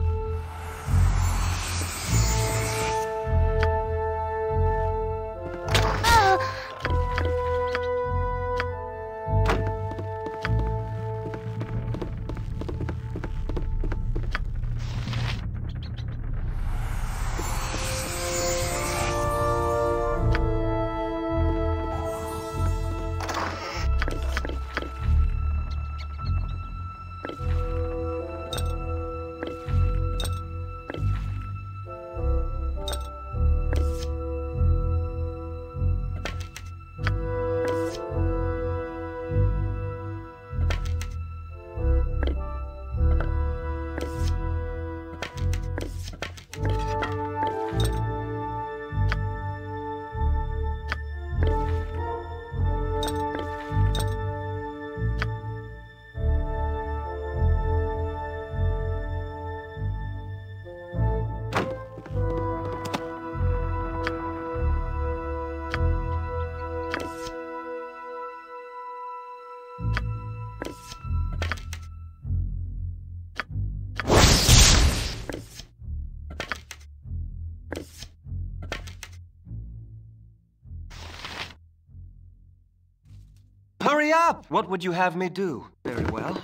Hurry up! What would you have me do? Very well.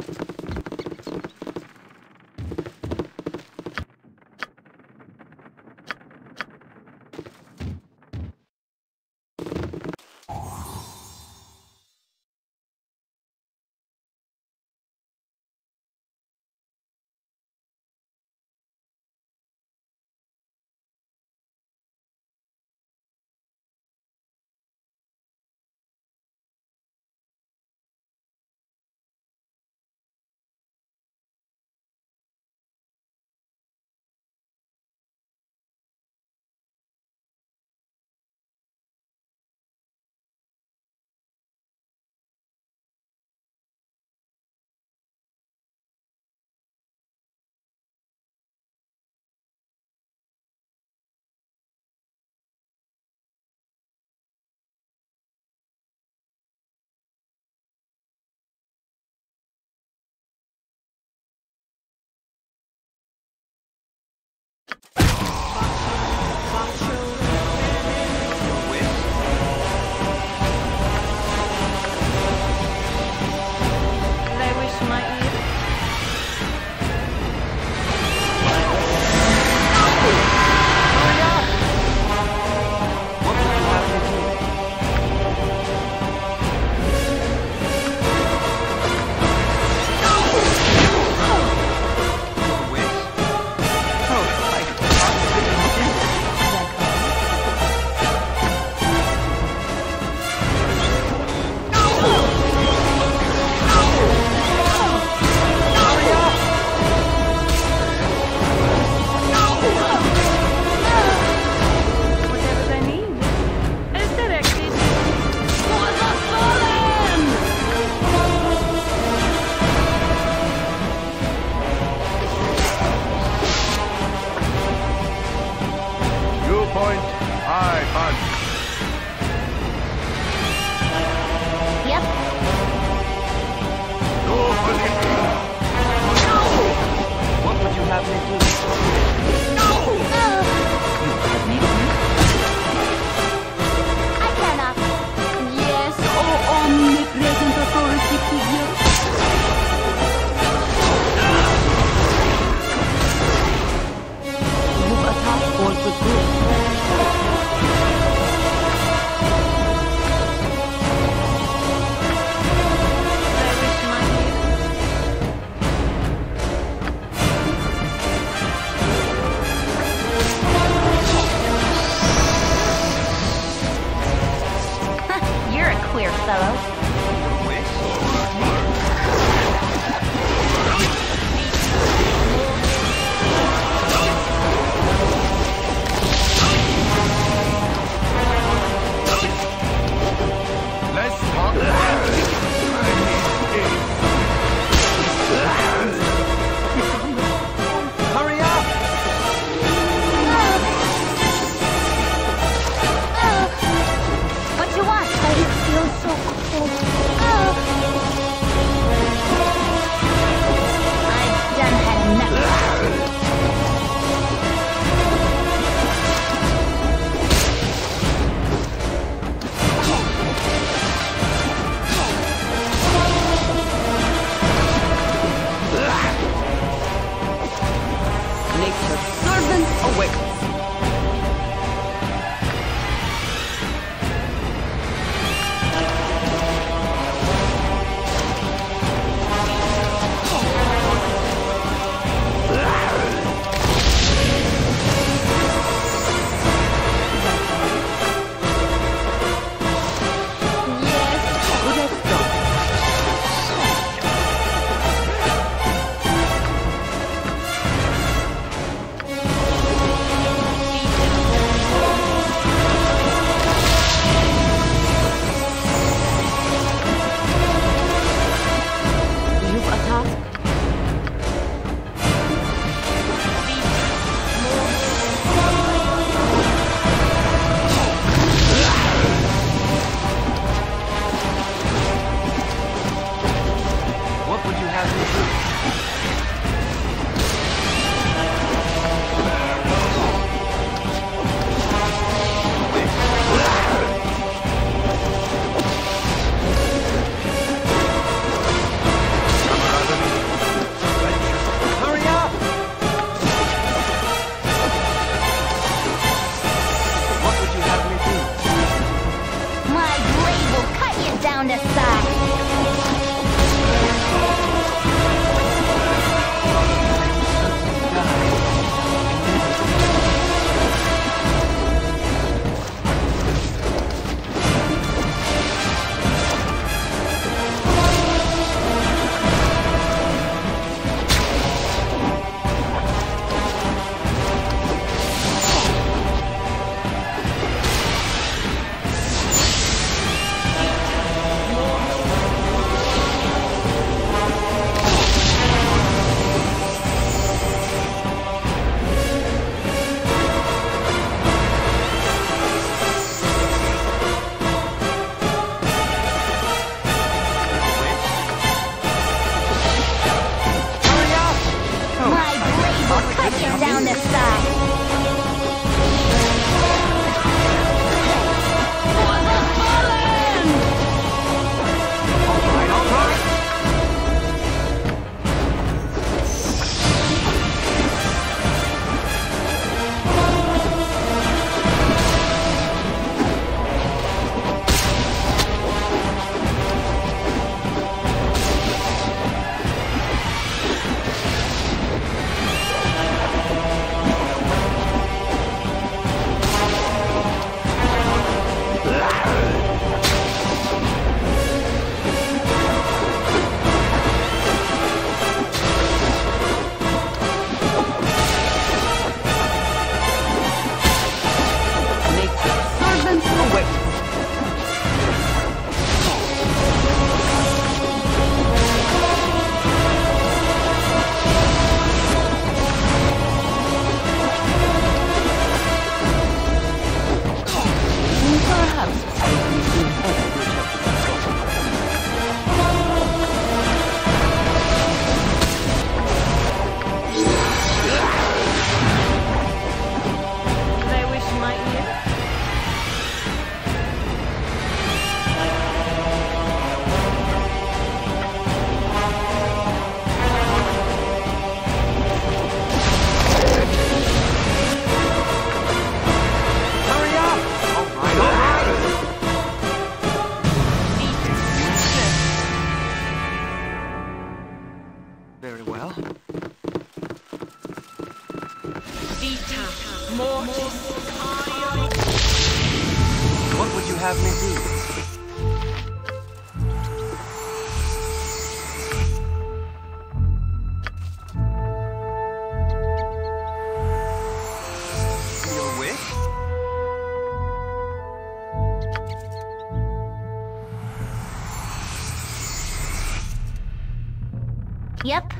Yep.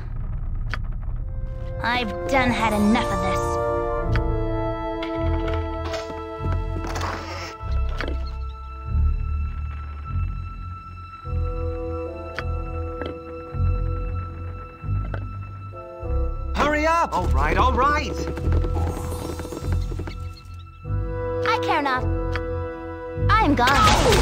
I've done had enough of this. Hurry up! All right, all right! I care not. I'm gone.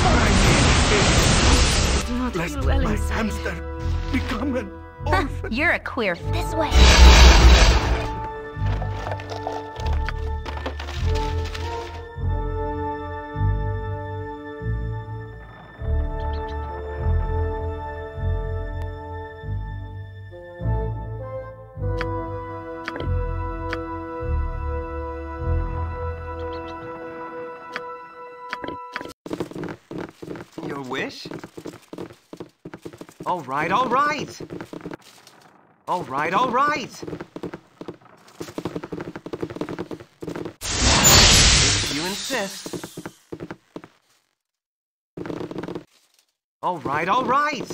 Do not feel well inside. Hamster become an orphan. You're a queer. This way. Your wish? All right, all right! All right, all right! If you insist. All right, all right!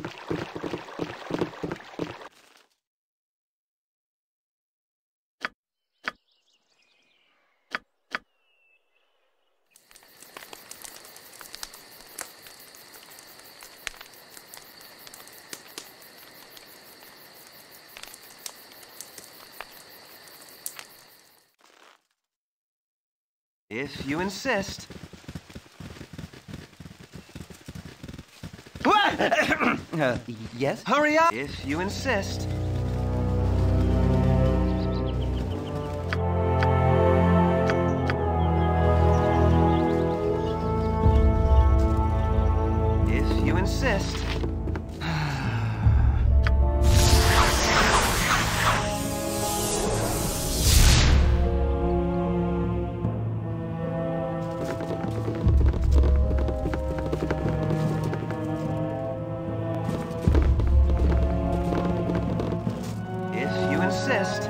If you insist. Yes? Hurry up! If you insist. If you insist. If you insist.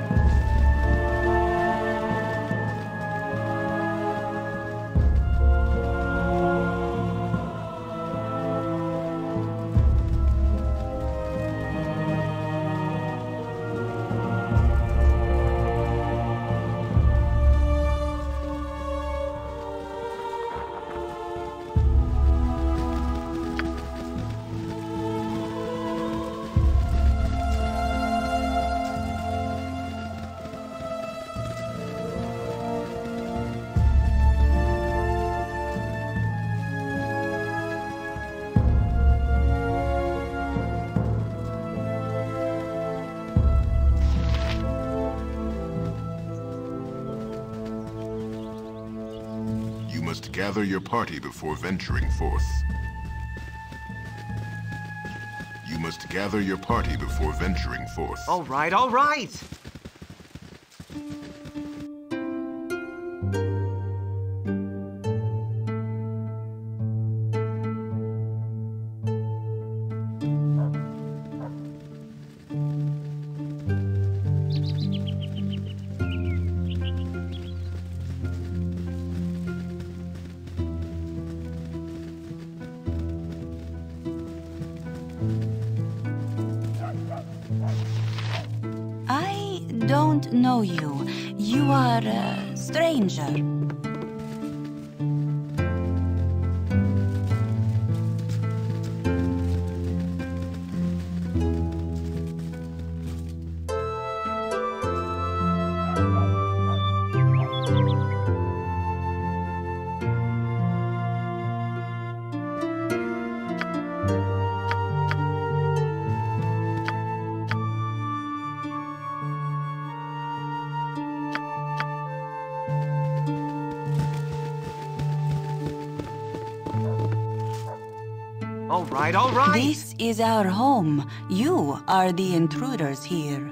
You must gather your party before venturing forth. You must gather your party before venturing forth. All right, all right! I don't know you. You are a stranger. All right, all right! This is our home. You are the intruders here.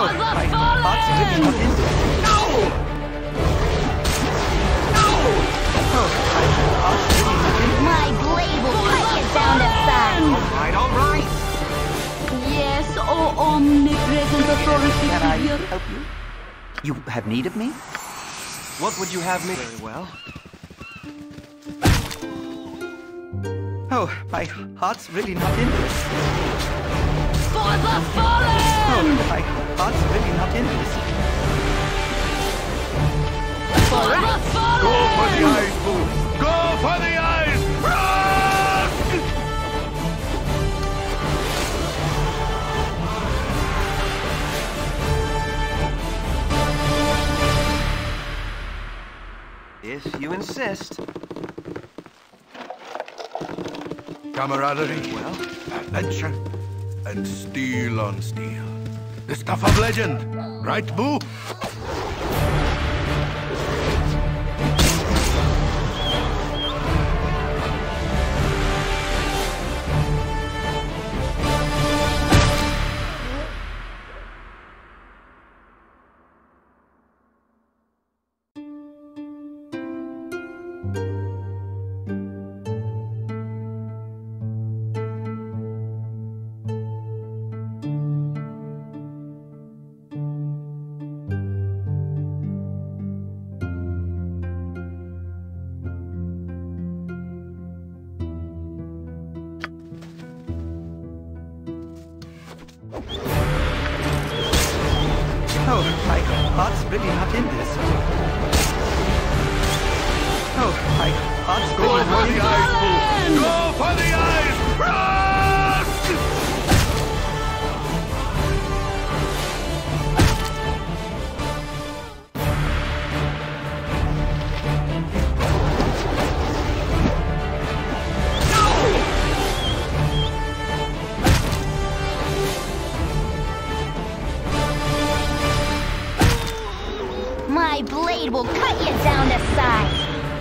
Oh, my heart's really not into it. No! No! Oh, my heart's really not into it. My blade will cut you down to size. All right. Yes, oh omnipresent authority Can I figure. help you? You have need of me? What would you have me? Very well. Oh, my heart's really not into it. For the fallen! Oh, my heart's really not into this. For the fallen! Go for the eyes, Boo! Go for the eyes! Rush! If you insist. Camaraderie, Well, adventure, and steel on steel. The stuff of legend, right, Boo? Oh, my heart's really not in this. Oh, my heart's Go really for not in the this. eyes, Boo! Go for the eyes! Rush! My blade will cut you down to size.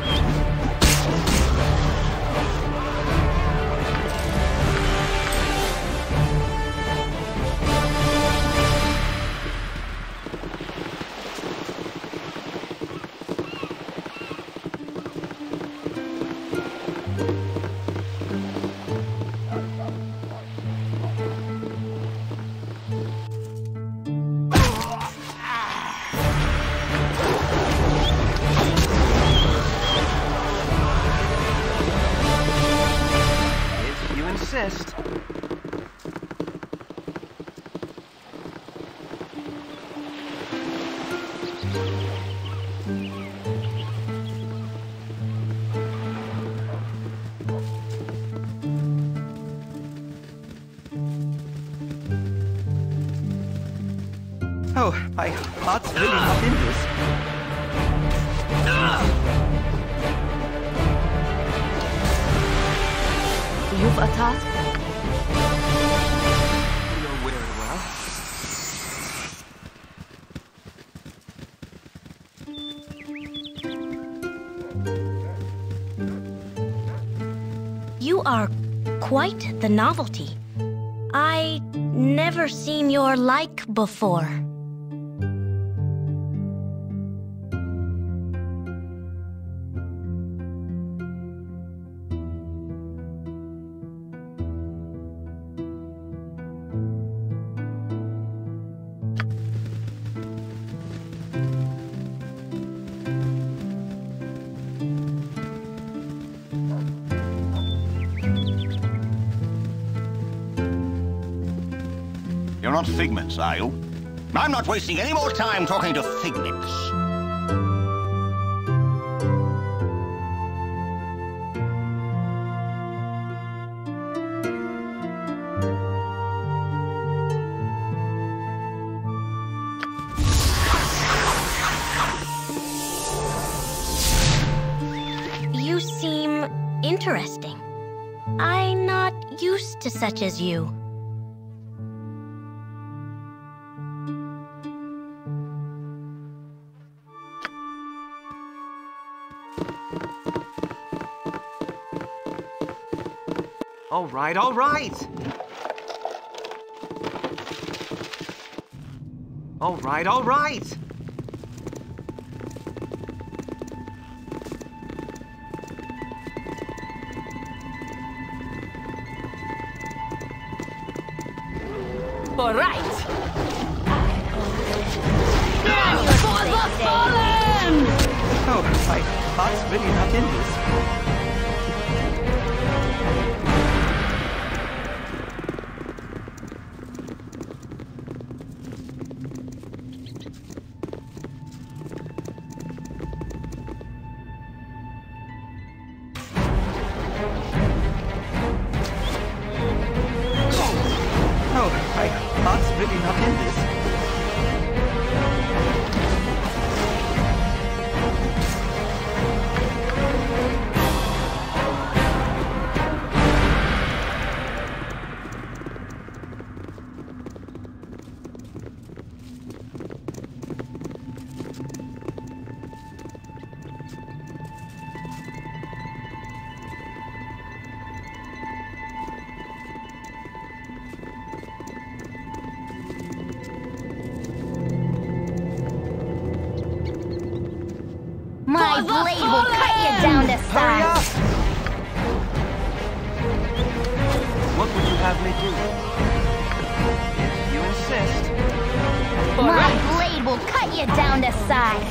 if you insist. Oh, my heart's really not in this. You've a task? You're very well. You are quite the novelty. I never seen your like before. You're not figments, are you? I'm not wasting any more time talking to figments. You seem interesting. I'm not used to such as you. All right, all right. All right, all right. All right. For the fallen! Oh, my heart's really not in this. Really not in this. My blade will cut you down to size. What would you have me do? If you insist. My blade will cut you down to size.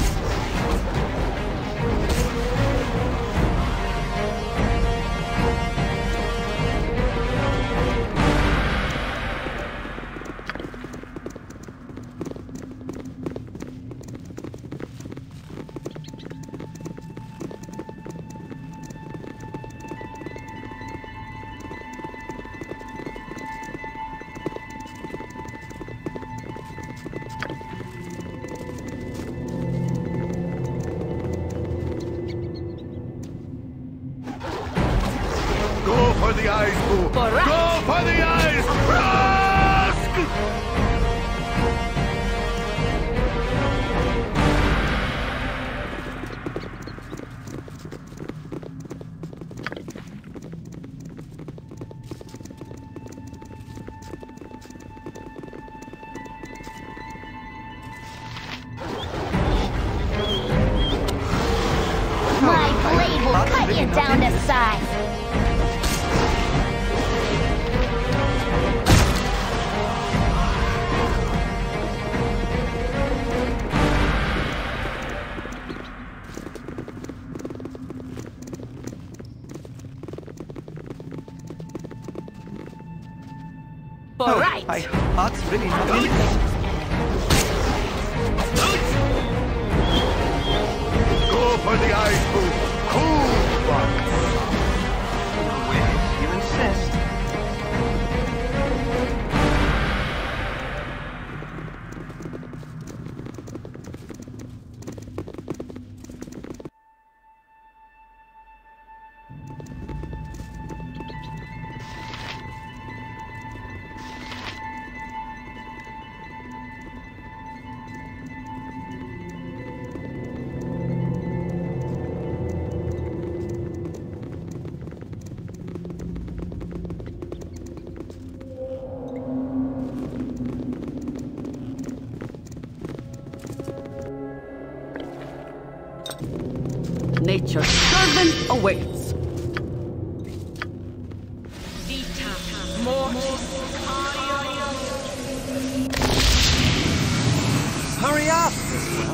Go for the eyes, Boo! Go for the eyes! Rask! My blade will cut you down to size. All right. My heart's really not in this. Go for the eyes, Boo! Cool one! If you insist. Nature's servant awaits. Hurry up! Well.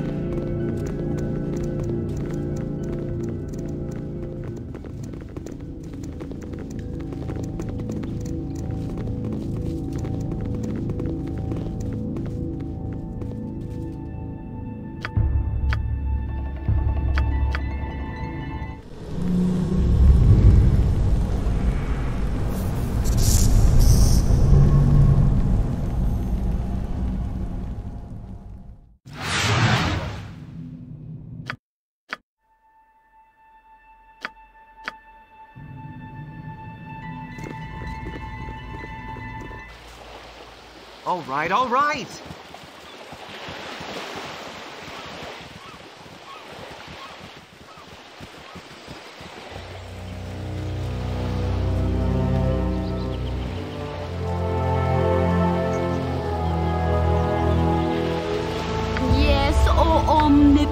All right, all right.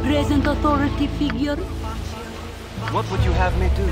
present authority figure? What would you have me do?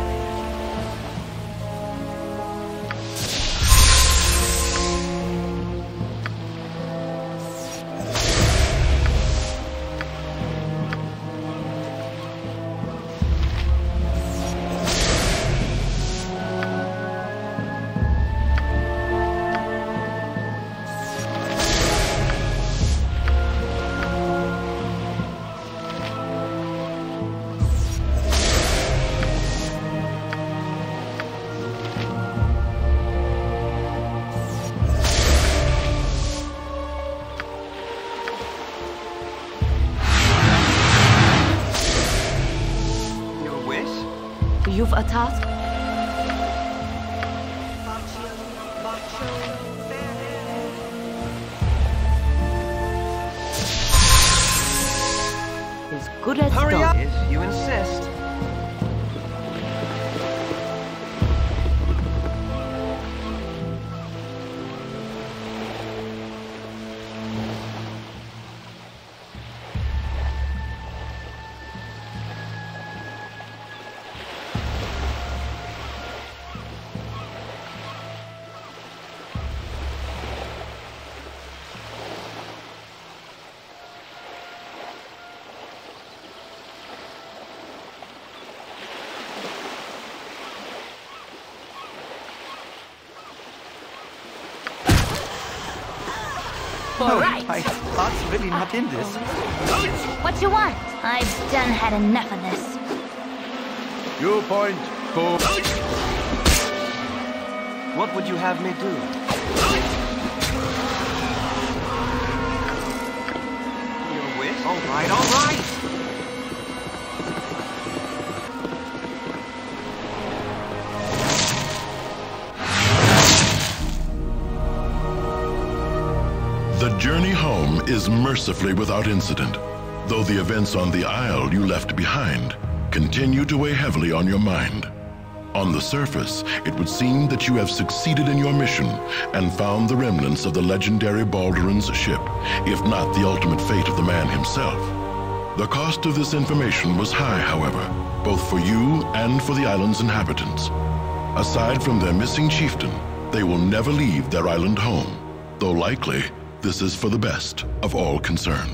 You've a task? As good as Hurry done. up, if you insist. All right. My heart's really not in this. What you want? I've done had enough of this. You point, go. What would you have me do? Your wish? All right, all right. The journey home is mercifully without incident, though the events on the Isle you left behind continue to weigh heavily on your mind. On the surface, it would seem that you have succeeded in your mission and found the remnants of the legendary Balduran's ship, if not the ultimate fate of the man himself. The cost of this information was high, however, both for you and for the island's inhabitants. Aside from their missing chieftain, they will never leave their island home, though likely this is for the best of all concerned.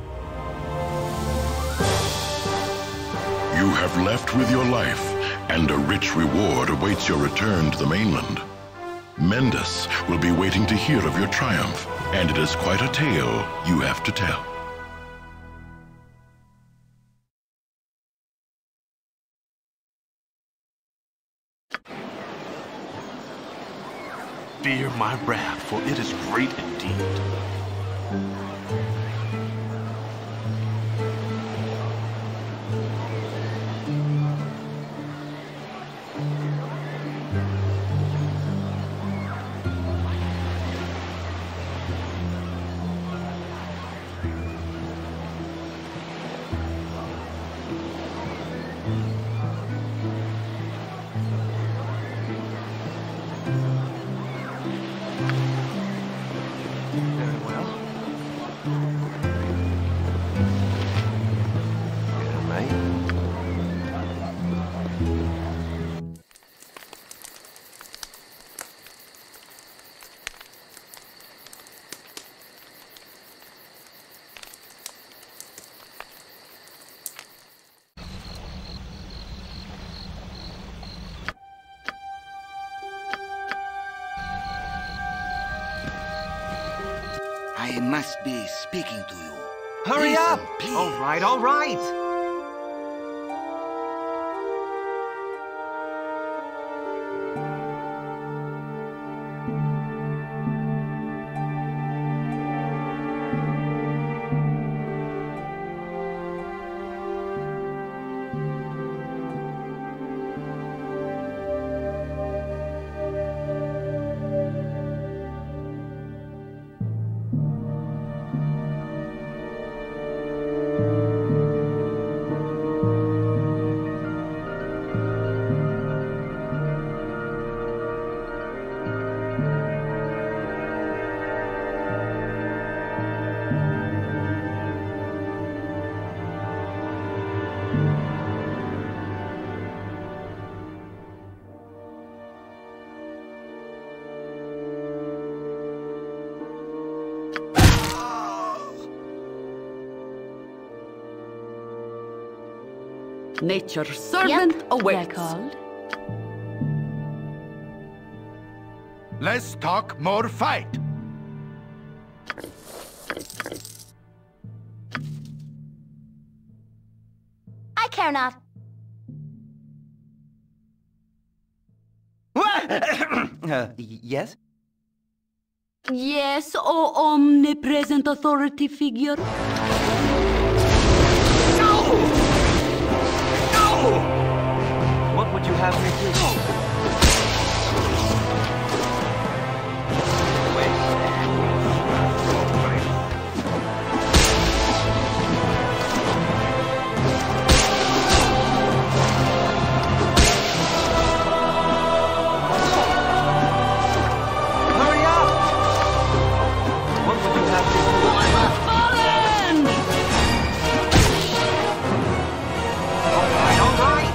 You have left with your life, and a rich reward awaits your return to the mainland. Mendus will be waiting to hear of your triumph, and it is quite a tale you have to tell. Fear my wrath, for it is great indeed. I must be speaking to you. Hurry Listen, up! please. All right, all right. Nature's servant awaits. Called? Let's talk more fight. I care not. Yes? Yes, O omnipresent authority figure. What would you have me do? Hurry up! What would you have me do? All right, all right!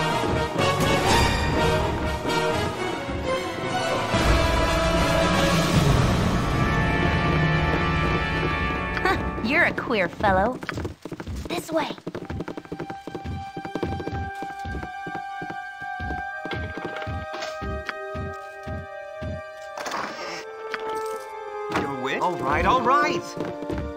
You're a queer fellow. This way. Your wish? All right, all right!